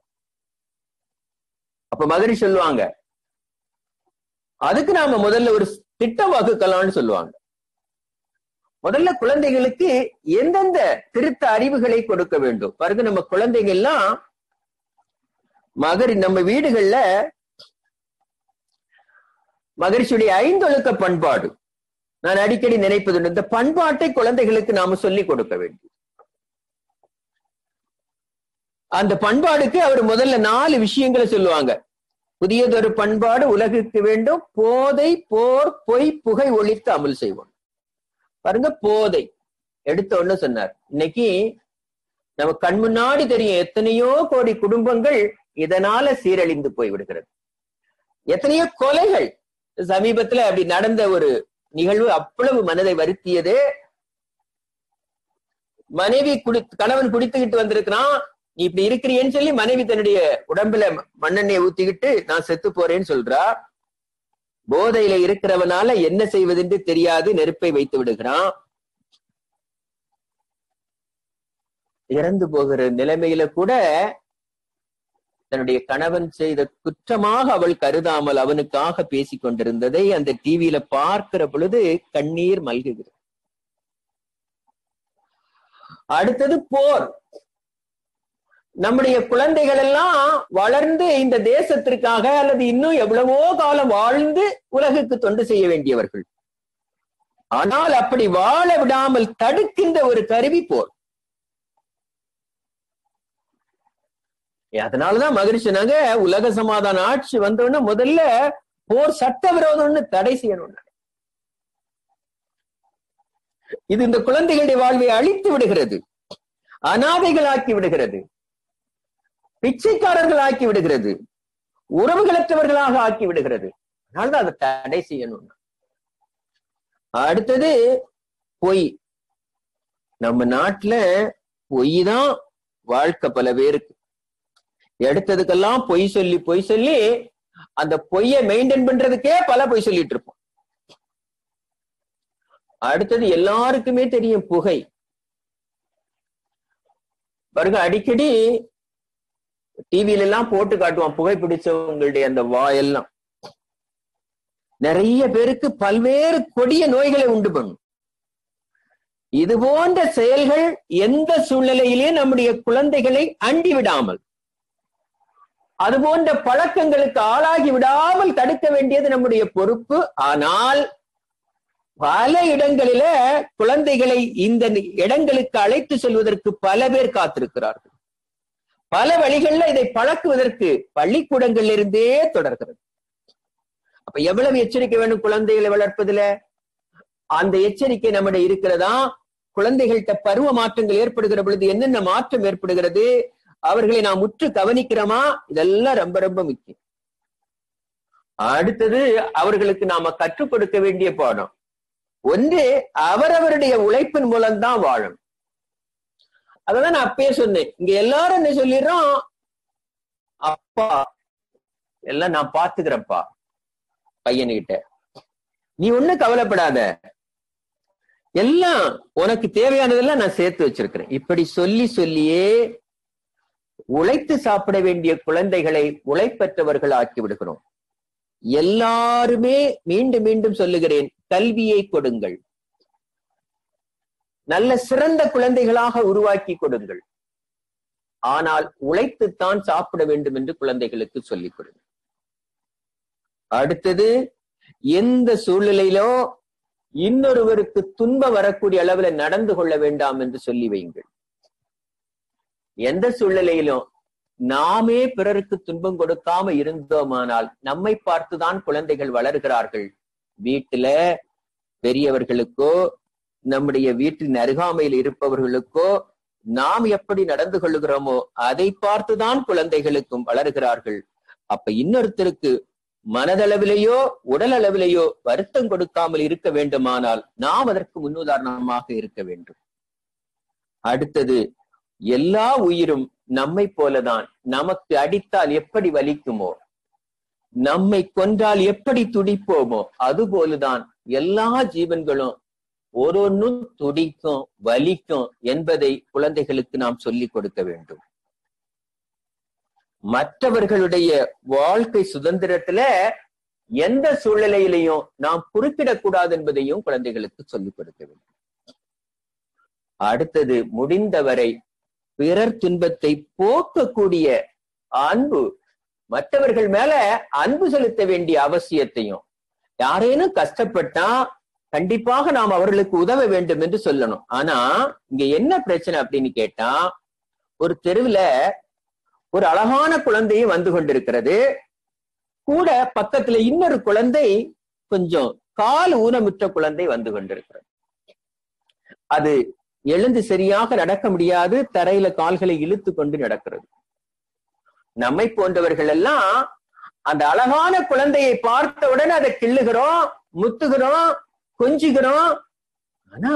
அப்ப மகரிஷி சொல்லுவாங்க, அதுக்கு நாம முதல்ல ஒரு திட்டம் வகுக்கலாம்னு சொல்லுவாங்க. முதல்ல குழந்தைகளுக்கு எந்தெந்த திருத்த அறிவுகளை கொடுக்க வேண்டும் பாருங்க. நம்ம குழந்தைகள்லாம் மகரி நம்ம வீடுகள்ல மகரிஷியுடைய ஐந்தொழுக்க பண்பாடு நான் அடிக்கடி நினைப்பது, இந்த பண்பாட்டை குழந்தைகளுக்கு நாம சொல்லிக் கொடுக்க வேண்டும். அந்த பண்பாடுக்கு அவர் முதல்ல நாலு விஷயங்களை சொல்லுவாங்க. புதியதொரு பண்பாடு உலகுக்கு வேண்டும், போதை போர் பொய் புகை ஒழித்து அமல் செய்வோம். பாருங்க, போதை எடுத்த ஒண்ணு சொன்னார். இன்னைக்கு நம்ம கண் முன்னாடி தெரியும் எத்தனையோ கோடி குடும்பங்கள் இதனால சீரழிந்து போய் விடுகிறது. எத்தனையோ கொலைகள் சமீபத்துல அப்படி நடந்த ஒரு நிகழ்வு அவ்வளவு மனதை வருத்தியது. மனைவி குடி கணவன் குடித்துக்கிட்டு வந்திருக்கிறான், நீ இப்படி இருக்கிறியன்னு சொல்லி மனைவி தன்னுடைய உடம்புல மண்ணெண்ணெயை ஊத்திக்கிட்டு நான் செத்து போறேன்னு சொல்றா. போதையில இருக்கிறவனால என்ன செய்வதென்று தெரியாது நெருப்பை வைத்து விடுகிறான். இறந்து போகிற நிலைமையில கூட தன்னுடைய கணவன் செய்த குற்றமாக அவள் கருதாமல் அவனுக்காக பேசிக் கொண்டிருந்ததை அந்த டிவியில பார்க்கிற பொழுது கண்ணீர் மல்குகிறது. அடுத்தது போர். நம்முடைய குழந்தைகள் எல்லாம் வளர்ந்து இந்த தேசத்திற்காக அல்லது இன்னும் எவ்வளவோ காலம் வாழ்ந்து உலகுக்கு தொண்டு செய்ய வேண்டியவர்கள். ஆனால் அப்படி வாழ விடாமல் தடுக்கின்ற ஒரு கருவி போர். அதனாலதான் மகரிஷி சொன்னாங்க, உலக சமாதான ஆட்சி வந்தோன்னு முதல்ல போர் சட்ட விரோதம்னு தடை செய்யணும். இது இந்த குழந்தைகளுடைய வாழ்வை அழித்து விடுகிறது, அனாதைகளாக்கி விடுகிறது, பிச்சைக்காரர்கள் ஆக்கி விடுகிறது, உறவுகளற்றவர்களாக ஆக்கி விடுகிறது. அதனாலதான் அதை தடை செய்யணும். அடுத்தது பொய். நம்ம நாட்டுல பொய் தான் வாழ்க்கை. பல பேருக்கு எடுத்ததுக்கெல்லாம் பொய் சொல்லி பொய் சொல்லி அந்த பொய்யை மெயின்டைன் பண்றதுக்கே பல பொய் சொல்லிட்டு இருப்போம். அடுத்தது எல்லாருக்குமே தெரியும் புகை. பாருங்க, அடிக்கடி டிவியில எல்லாம் போட்டு காட்டுவான் புகைப்பிடிச்சவங்களுடைய அந்த வாயெல்லாம். நிறைய பேருக்கு பல்வேறு கொடிய நோய்களை உண்டு பண்ணும். இது போன்ற செயல்கள் எந்த சூழ்நிலையிலே நம்முடைய குழந்தைகளை அண்டி விடாமல், அது போன்ற பழக்கங்களுக்கு ஆளாகி விடாமல் தடுக்க வேண்டியது நம்முடைய பொறுப்பு. ஆனால் பல இடங்களில குழந்தைகளை இந்த இடங்களுக்கு அழைத்து செல்வதற்கு பல பேர் காத்திருக்கிறார்கள். பல வழிகள்ல இதை பழக்குவதற்கு பள்ளிக்கூடங்கள்ல இருந்தே தொடர்கிறது. அப்ப எவ்வளவு எச்சரிக்கை வேணும் குழந்தைகளை வளர்ப்பதுல? அந்த எச்சரிக்கை நம்முடைய இருக்கிறதா? குழந்தைகள்கிட்ட பருவ மாற்றங்கள் ஏற்படுகிற பொழுது என்னென்ன மாற்றம் ஏற்படுகிறது, அவர்களை நாம் உற்று கவனிக்கிறோமா? இதெல்லாம் ரொம்ப ரொம்ப முக்கியம். அடுத்தது அவர்களுக்கு நாம கற்றுக் கொடுக்க வேண்டிய பாடம் ஒன்று, அவரவருடைய உழைப்பின் மூலம்தான் வாழும். அதான் நான் அப்பயே சொன்னேன். இங்க எல்லாரும் என்ன சொல்லிடுறோம், அப்பா எல்லாம் நான் பாத்துக்கிறேன்ப்பா பையன்கிட்ட, நீ ஒண்ணும் கவலைப்படாத, எல்லாம் உனக்கு தேவையானதெல்லாம் நான் சேர்த்து வச்சிருக்கிறேன். இப்படி சொல்லி சொல்லியே உழைத்து சாப்பிட வேண்டிய குழந்தைகளை உழைப்பற்றவர்கள் ஆக்கி விடுகிறோம். எல்லாருமே மீண்டும் மீண்டும் சொல்லுகிறேன், கல்வியை கொடுங்கள், நல்ல சிறந்த குழந்தைகளாக உருவாக்கி கொடுங்கள். ஆனால் உழைத்துத்தான் சாப்பிட வேண்டும் என்று குழந்தைகளுக்கு சொல்லிக் கொடுங்கள். அடுத்தது, எந்த சூழ்நிலையிலோ இன்னொருவருக்கு துன்பம் வரக்கூடிய அளவுல நடந்து கொள்ள வேண்டாம் என்று சொல்லி வையுங்கள். எந்த சூழ்நிலையிலும் நாமே பிறருக்கு துன்பம் கொடுக்காம இருந்தோமானால் நம்மை பார்த்துதான் குழந்தைகள் வளர்கிறார்கள். வீட்டுல பெரியவர்களுக்கோ நம்முடைய வீட்டின் அருகாமையில் இருப்பவர்களுக்கோ நாம் எப்படி நடந்து கொள்ளுகிறோமோ அதை பார்த்துதான் குழந்தைகளுக்கும் வளர்கிறார்கள். அப்ப இன்னொருத்தருக்கு மனதளவிலேயோ உடல் அளவிலேயோ வருத்தம் கொடுக்காமல் இருக்க வேண்டுமானால் நாம் அதற்கு முன்னுதாரணமாக இருக்க வேண்டும். அடுத்தது, எல்லா உயிரும் நம்மை போலதான். நமக்கு அடித்தால் எப்படி வலிக்குமோ, நம்மை கொன்றால் எப்படி துடிப்போமோ, அதுபோலதான் எல்லா ஜீவன்களும் ஒவ்வொன்றும் துடிக்கும், வலிக்கும் என்பதை குழந்தைகளுக்கு நாம் சொல்லிக் கொடுக்க வேண்டும். மற்றவர்களுடைய வாழ்க்கை சுதந்திரத்துல எந்த சூழ்நிலையிலையும் நாம் குறுக்கிடக்கூடாது என்பதையும் குழந்தைகளுக்கு சொல்லிக் கொடுக்க வேண்டும். அடுத்தது, முடிந்தவரை பிறர் துன்பத்தை போக்கக்கூடிய அன்பு, மற்றவர்கள் மேல அன்பு செலுத்த வேண்டிய அவசியத்தையும், யாரேனும் கஷ்டப்பட்டா கண்டிப்பாக நாம் அவர்களுக்கு உதவ வேண்டும் என்று சொல்லணும். ஆனா இங்க என்ன பிரச்சனை அப்படின்னு கேட்டா, ஒரு தெருவுல ஒரு அழகான குழந்தையும் வந்து கொண்டிருக்கிறது, கூட பக்கத்துல இன்னொரு குழந்தை, கொஞ்சம் கால் ஊனமுற்ற குழந்தை வந்து கொண்டிருக்கிறது. அது எழுந்து சரியாக நடக்க முடியாது, தரையில கால்களை இழுத்து கொண்டு நடக்கிறது. நம்மை போன்றவர்கள் எல்லாம் அந்த அழகான குழந்தையை பார்த்தவுடன் அதை கிள்ளுகிறோம், முத்துகிறோம், கொஞ்சுகிறோம். ஆனா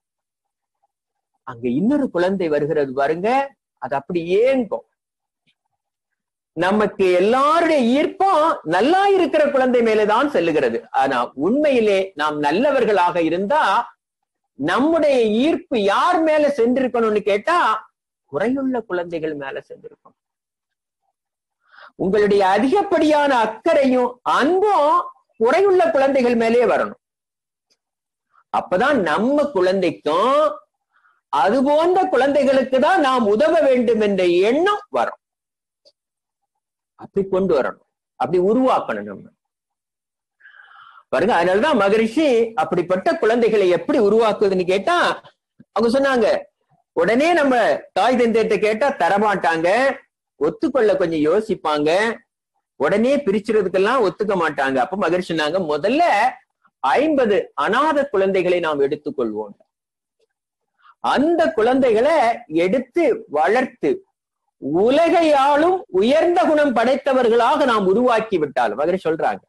அங்க இன்னொரு குழந்தை வருகிறது பாருங்க, அது அப்படி ஏங்கும். நமக்கு எல்லாருடைய ஈர்ப்பும் நல்லா இருக்கிற குழந்தை மேலதான் செல்லுகிறது. ஆனா உண்மையிலே நாம் நல்லவர்களாக இருந்தா நம்முடைய ஈர்ப்பு யார் மேல சென்றிருக்கணும்னு கேட்டா, குறையுள்ள குழந்தைகள் மேல சென்றிருக்கணும். உங்களுடைய அதிகப்படியான அக்கறையும் அன்பும் குறையுள்ள குழந்தைகள் மேலே வரணும். அப்பதான் நம்ம குழந்தைக்கும் அது போன்ற குழந்தைகளுக்கு தான் நாம் உதவ வேண்டும் என்ற எண்ணம் வரும். அப்படி கொண்டு வரணும், அப்படி உருவாக்கணும் நம்ம பாருங்க. அதனாலதான் மகரிஷி அப்படிப்பட்ட குழந்தைகளை எப்படி உருவாக்குதுன்னு கேட்டா, அவங்க சொன்னாங்க, உடனே நம்ம தாய் தந்தையிட்ட கேட்டா தரமாட்டாங்க, ஒத்துக்கொள்ள கொஞ்சம் யோசிப்பாங்க, உடனே பிரிச்சுறதுக்கெல்லாம் ஒத்துக்க மாட்டாங்க. அப்ப மகரிஷி சொன்னாங்க, முதல்ல ஐம்பது அநாத குழந்தைகளை நாம் எடுத்துக்கொள்வோம். அந்த குழந்தைகளை எடுத்து வளர்த்து உலகையாலும் உயர்ந்த குணம் படைத்தவர்களாக நாம் உருவாக்கி விட்டால், மகரிஷி சொல்றாங்க,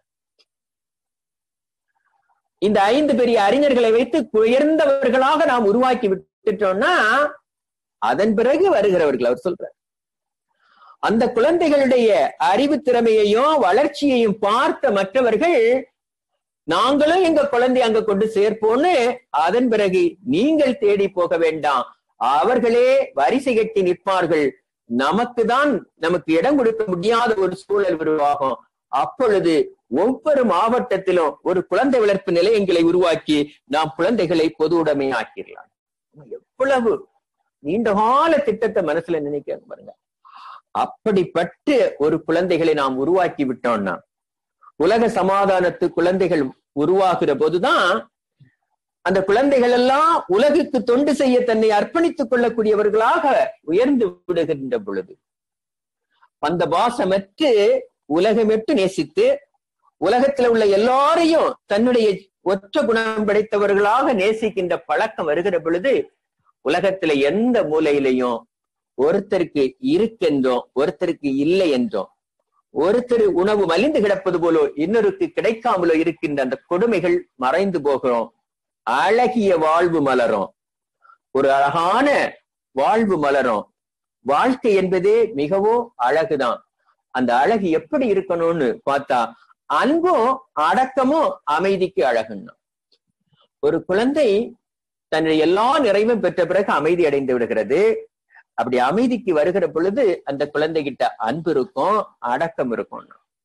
இந்த ஐந்து பெரிய அறிஞர்களை வைத்து உயர்ந்தவர்களாக நாம் உருவாக்கி விட்டுட்டோம்னா அதன் பிறகு வருகிறவர்கள் அவர் சொல்றார். அந்த குழந்தைகளுடைய அறிவு திறமையையும் வளர்ச்சியையும் பார்த்த மற்றவர்கள், நாங்களும் எங்க குழந்தை அங்க கொண்டு சேர்ப்போன்னு அதன் பிறகு நீங்கள் தேடி போக வேண்டாம், அவர்களே வரிசை கட்டி நிற்பார்கள். நமக்கு தான் நமக்கு இடம் கொடுக்க முடியாத ஒரு சூழல் உருவாகும். அப்பொழுது ஒவ்வொரு மாவட்டத்திலும் ஒரு குழந்தை வளர்ப்பு நிலையங்களை உருவாக்கி நாம் குழந்தைகளை பொது உடைமை ஆக்கிடலாம். எவ்வளவு நீண்டகால திட்டத்தை மனசுல நினைக்க பாருங்க. அப்படிப்பட்டு ஒரு குழந்தைகளை நாம் உருவாக்கி விட்டோம்னா, உலக சமாதானத்து குழந்தைகள் உருவாகிற போதுதான் அந்த குழந்தைகள் எல்லாம் உலகுக்கு தொண்டு செய்ய தன்னை அர்ப்பணித்துக் கொள்ளக்கூடியவர்களாக உயர்ந்து விடுகின்ற பொழுது, அந்த பாசமற்று உலகமெட்டு நேசித்து உலகத்துல உள்ள எல்லாரையும் தன்னுடைய ஒற்ற குணம் படைத்தவர்களாக நேசிக்கின்ற பழக்கம் வருகிற பொழுது, உலகத்துல எந்த மூலையிலையும் ஒருத்தருக்கு இருக்கென்றோம், ஒருத்தருக்கு இல்லை என்றோம், ஒருத்தர் உணவு மலிந்து கிடப்பது போலோ இன்னொருக்கு கிடைக்காமலோ இருக்கின்ற அந்த கொடுமைகள் மறைந்து போகிறோம். அழகிய வாழ்வு மலரும், ஒரு அழகான வாழ்வு மலரும். வாழ்க்கை என்பதே மிகவும் அழகுதான். அந்த அழகு எப்படி இருக்கணும்னு பார்த்தா, அன்பும் அடக்கமும் அமைதிக்கு அழகுன்னா. ஒரு குழந்தை தன்னுடைய எல்லா நிறைவும் பெற்ற பிறகு அமைதி அடைந்து விடுகிறது. அப்படி அமைதிக்கு வருகிற பொழுது அந்த குழந்தை கிட்ட அன்பு இருக்கும், அடக்கம் இருக்கும்.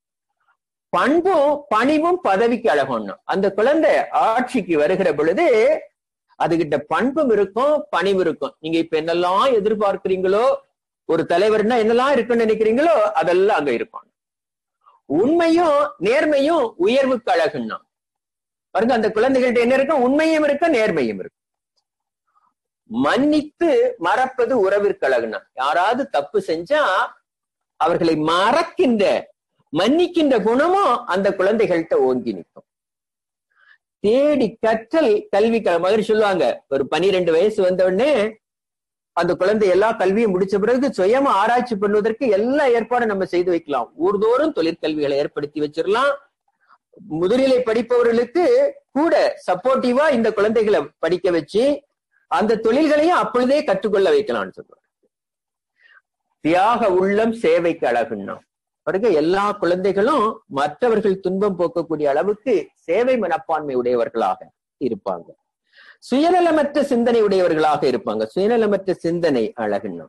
பண்பும் பணிவும் பதவிக்கு அழகணும். அந்த குழந்தை ஆட்சிக்கு வருகிற பொழுது அதுகிட்ட பண்பும் இருக்கும், பணிவு இருக்கும். நீங்க இப்ப என்னெல்லாம் எதிர்பார்க்கிறீங்களோ, ஒரு தலைவர்னா என்னெல்லாம் இருக்குன்னு நினைக்கிறீங்களோ அதெல்லாம் அங்க இருக்கும். உண்மையும் நேர்மையும் உயர்வுக்கு அழகுன்னா பாருங்க. அந்த குழந்தைகள்ட்ட என்ன இருக்கும்? உண்மையும் இருக்கும், நேர்மையும் இருக்கும். மன்னித்து மறப்பது உறவிற்கு அழகுனா, யாராவது தப்பு செஞ்சா அவர்களை மறக்கின்ற மன்னிக்கின்ற குணமும் அந்த குழந்தைகள்கிட்ட ஓங்கி நிற்கும். தேடி கற்றல் கல்வி மகரிஷி சொல்லுவாங்க, ஒரு பனிரெண்டு வயசு வந்த உடனே அந்த குழந்தை எல்லா கல்வியும் முடிச்ச பிறகு சுயமா ஆராய்ச்சி பண்ணுவதற்கு எல்லா ஏற்பாடும் நம்ம செய்து வைக்கலாம். ஊர்தோறும் தொழிற்கல்விகளை ஏற்படுத்தி வச்சிடலாம். முதுநிலை படிப்பவர்களுக்கு கூட சப்போர்ட்டிவா இந்த குழந்தைகளை படிக்க வச்சு அந்த தொழில்களையும் அப்பொழுதே கற்றுக்கொள்ள வைக்கலாம்னு சொல்றாங்க. தியாக உள்ளம் சேவைக்கு அழகுன்னா பிறகு எல்லா குழந்தைகளும் மற்றவர்கள் துன்பம் போக்கக்கூடிய அளவுக்கு சேவை மனப்பான்மை உடையவர்களாக இருப்பாங்க. சுயநலமற்ற சிந்தனை உடையவர்களாக இருப்பாங்க. சுயநலமற்ற சிந்தனை அழகுன்னா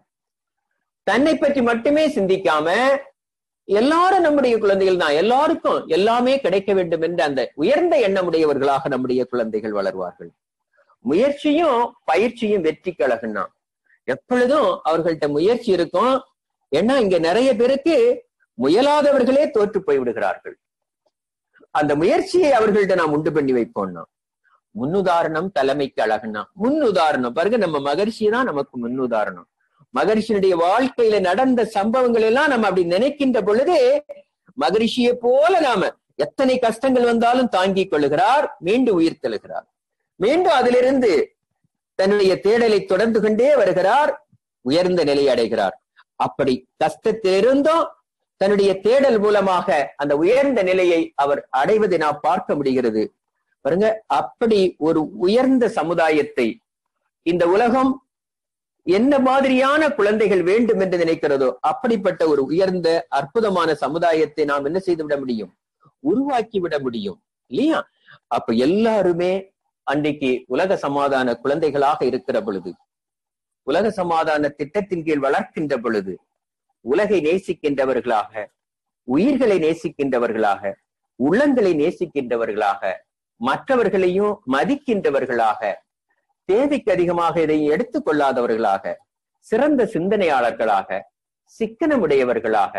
தன்னை பற்றி மட்டுமே சிந்திக்காம எல்லாரும் நம்முடைய குழந்தைகள் தான், எல்லாருக்கும் எல்லாமே கிடைக்க வேண்டும் என்ற அந்த உயர்ந்த எண்ணமுடையவர்களாக நம்முடைய குழந்தைகள் வளர்வார்கள். முயற்சியும் பயிற்சியும் வெற்றிக்கு அழகுன்னா எப்பொழுதும் அவர்கள்ட்ட முயற்சி இருக்கும். ஏன்னா இங்க நிறைய பேருக்கு முயலாதவர்களே தோற்று போய் விடுகிறார்கள். அந்த முயற்சியை அவர்கள்ட்ட நாம் உண்டு பண்ணி வைப்போம்னா முன்னுதாரணம் தலைமைக்கு அழகுன்னா முன்னுதாரணம் பாருங்க, நம்ம மகரிஷி தான் நமக்கு முன்னுதாரணம். மகரிஷியுடைய வாழ்க்கையில நடந்த சம்பவங்கள் எல்லாம் நம்ம அப்படி நினைக்கின்ற பொழுது மகரிஷியை போல நாம எத்தனை கஷ்டங்கள் வந்தாலும் தாங்கிக் கொள்ளுகிறார், மீண்டும் உயிர் தெழுகிறார், மீண்டும் அதிலிருந்து தன்னுடைய தேடலை தொடர்ந்து கொண்டே வருகிறார், உயர்ந்த நிலை அடைகிறார். அப்படி கஷ்டத்திலிருந்தும் தன்னுடைய தேடல் மூலமாக அந்த உயர்ந்த நிலையை அவர் அடைவதை நாம் பார்க்க முடிகிறது. பாருங்க, அப்படி ஒரு உயர்ந்த சமுதாயத்தை இந்த உலகம் என்ன மாதிரியான குழந்தைகள் வேண்டும் என்று நினைக்கிறதோ அப்படிப்பட்ட ஒரு உயர்ந்த அற்புதமான சமுதாயத்தை நாம் என்ன செய்து விட முடியும், உருவாக்கி விட முடியும் இல்லையா? அப்ப எல்லாருமே அன்றைக்கு உலக சமாதான குழந்தைகளாக இருக்கிற பொழுது, உலக சமாதான திட்டத்தின் கீழ் வளர்க்கின்ற பொழுது உலகை நேசிக்கின்றவர்களாக, உயிர்களை நேசிக்கின்றவர்களாக, உள்ளங்களை நேசிக்கின்றவர்களாக, மற்றவர்களையும் மதிக்கின்றவர்களாக, தேவைக்கு அதிகமாக இதை எடுத்துக் கொள்ளாதவர்களாக, சிறந்த சிந்தனையாளர்களாக, சிக்கனமுடையவர்களாக,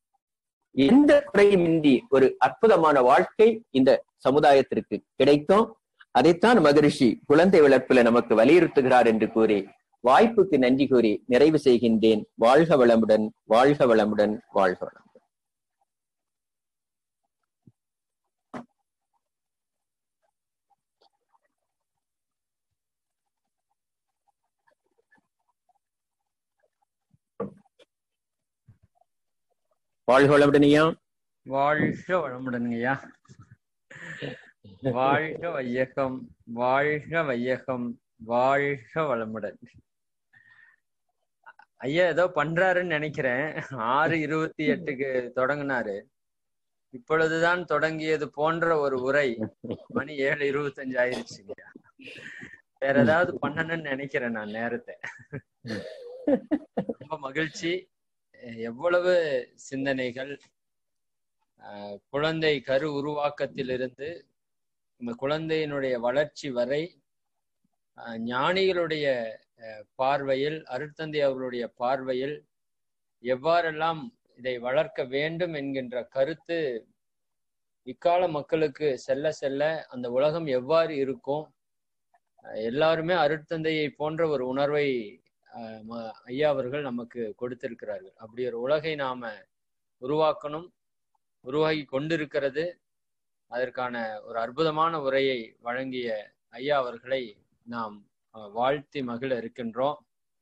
எந்த குறையுமின்றி ஒரு அற்புதமான வாழ்க்கை இந்த சமுதாயத்திற்கு கிடைத்தோம். அதைத்தான் மகரிஷி குழந்தை வளர்ப்புல நமக்கு வலியுறுத்துகிறார் என்று கூறி வாய்ப்புக்கு நன்றி கூறி நிறைவு செய்கின்றேன். வாழ்க வளமுடன், வாழ்க வளமுடன், வாழ்க வளமுடன். வாழ்க வளமுடன் ஐயா. வாழ்க வளமுடன் ஐயா. வாழ்க வையகம், வாழ்க வையகம், வாழ்க வளமுடன். ஐயா ஏதோ பண்றாருன்னு நினைக்கிறேன். ஆறு இருபத்தி எட்டுக்கு தொடங்கினாரு. இப்பொழுதுதான் தொடங்கியது போன்ற ஒரு உரை. மணி ஏழு இருபத்தி அஞ்சு ஆயிருச்சுங்க. வேற ஏதாவது பண்ணணும்னு நினைக்கிறேன் நான் நேரத்தை. ரொம்ப மகிழ்ச்சி. எவ்வளவு சிந்தனைகள், அஹ் குழந்தை கரு உருவாக்கத்திலிருந்து இந்த குழந்தையினுடைய வளர்ச்சி வரை ஞானிகளுடைய பார்வையில், அருட்தந்தை அவர்களுடைய பார்வையில் எவ்வாறெல்லாம் இதை வளர்க்க வேண்டும் என்கின்ற கருத்து இக்கால மக்களுக்கு செல்ல செல்ல அந்த உலகம் எவ்வாறு இருக்கும், எல்லாருமே அருட்தந்தையை போன்ற ஒரு உணர்வை ஐயா அவர்கள் நமக்கு கொடுத்திருக்கிறார்கள். அப்படி ஒரு உலகை நாம உருவாக்கணும், உருவாகி கொண்டிருக்கிறது. அதற்கான ஒரு அற்புதமான உரையை வழங்கிய ஐயா அவர்களை நாம் வாழ்த்தி மகிழ இருக்கின்றோம்.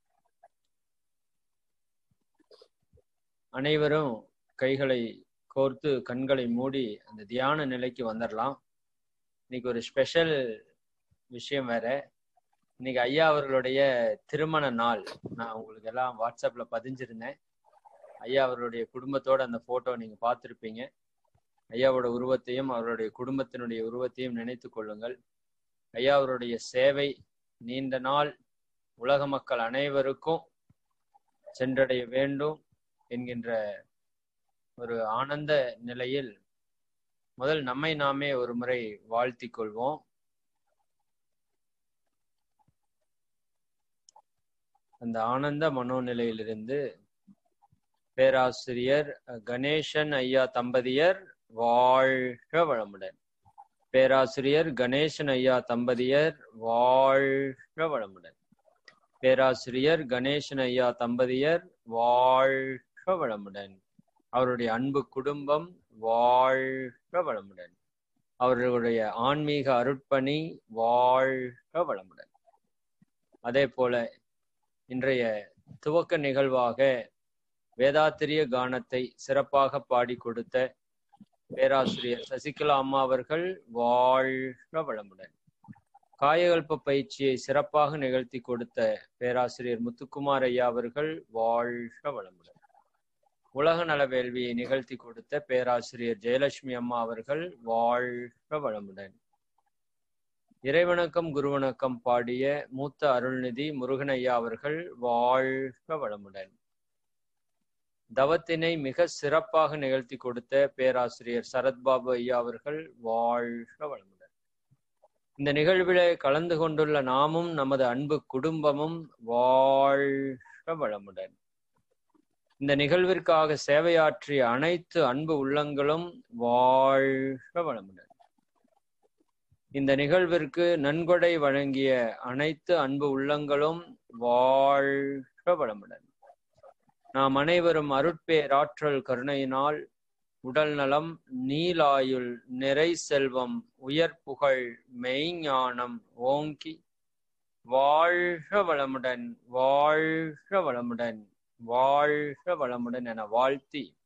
அனைவரும் கைகளை கோர்த்து கண்களை மூடி அந்த தியான நிலைக்கு வந்துடலாம். இன்னைக்கு ஒரு ஸ்பெஷல் விஷயம் வேற. இன்னைக்கு ஐயா அவர்களுடைய திருமண நாள். நான் உங்களுக்கு எல்லாம் வாட்ஸ்அப்ல பதிஞ்சிருந்தேன். ஐயா அவர்களுடைய குடும்பத்தோட அந்த போட்டோ நீங்க பார்த்துருப்பீங்க. ஐயாவோட உருவத்தையும் அவருடைய குடும்பத்தினுடைய உருவத்தையும் நினைத்து கொள்ளுங்கள். ஐயா அவருடைய சேவை நீண்ட நாள் உலக மக்கள் அனைவருக்கும் சென்றடைய வேண்டும் என்கின்ற ஒரு ஆனந்த நிலையில் முதல் நம்மை நாமே ஒரு முறை வாழ்த்தி கொள்வோம். அந்த ஆனந்த மனோநிலையிலிருந்து பேராசிரியர் கணேசன் ஐயா தம்பதியர் வாழ்க வளமுடன். பேராசிரியர் கணேசன் ஐயா தம்பதியர் வாழ்க வளமுடன். பேராசிரியர் கணேசன் ஐயா தம்பதியர் வாழ்க வளமுடன். அவருடைய அன்பு குடும்பம் வாழ்க வளமுடன். அவர்களுடைய ஆன்மீக அருட்பணி வாழ்க வளமுடன். அதே போல இன்றைய துவக்க நிகழ்வாக வேதாத்திரிய கானத்தை சிறப்பாக பாடி கொடுத்த பேராசிரியர் சசிகலா அம்மா அவர்கள் வாழ்க வளமுடன். காயகல்ப பயிற்சியை சிறப்பாக நிகழ்த்தி கொடுத்த பேராசிரியர் முத்துக்குமார் ஐயா அவர்கள் வாழ்க வளமுடன். உலக நல வேள்வியை நிகழ்த்தி கொடுத்த பேராசிரியர் ஜெயலட்சுமி அம்மா அவர்கள் வாழ்க வளமுடன். இறைவணக்கம் குருவணக்கம் பாடிய மூத்த அருள்நிதி முருகன் ஐயா அவர்கள் வாழ்க வளமுடன். தவத்தினை மிக சிறப்பாக நிகழ்த்தி கொடுத்த பேராசிரியர் சரத்பாபு ஐயா அவர்கள் வாழ்க வளமுடன். இந்த நிகழ்விலே கலந்து கொண்டுள்ள நாமும் நமது அன்பு குடும்பமும் வாழ்க வளமுடன். இந்த நிகழ்விற்காக சேவையாற்றிய அனைத்து அன்பு உள்ளங்களும் வாழ்க வளமுடன். இந்த நிகழ்விற்கு நன்கொடை வழங்கிய அனைத்து அன்பு உள்ளங்களும் வாழ்க வளமுடன். நாம் அனைவரும் அருட்பேராற்றல் கருணையினால் உடல் நலம், நீலாயுள், நிறை செல்வம், உயர் புகழ், மெய்ஞானம் ஓங்கி வாழ்க வளமுடன் வாழ்க வளமுடன் வாழ்க வளமுடன் என வாழ்த்தி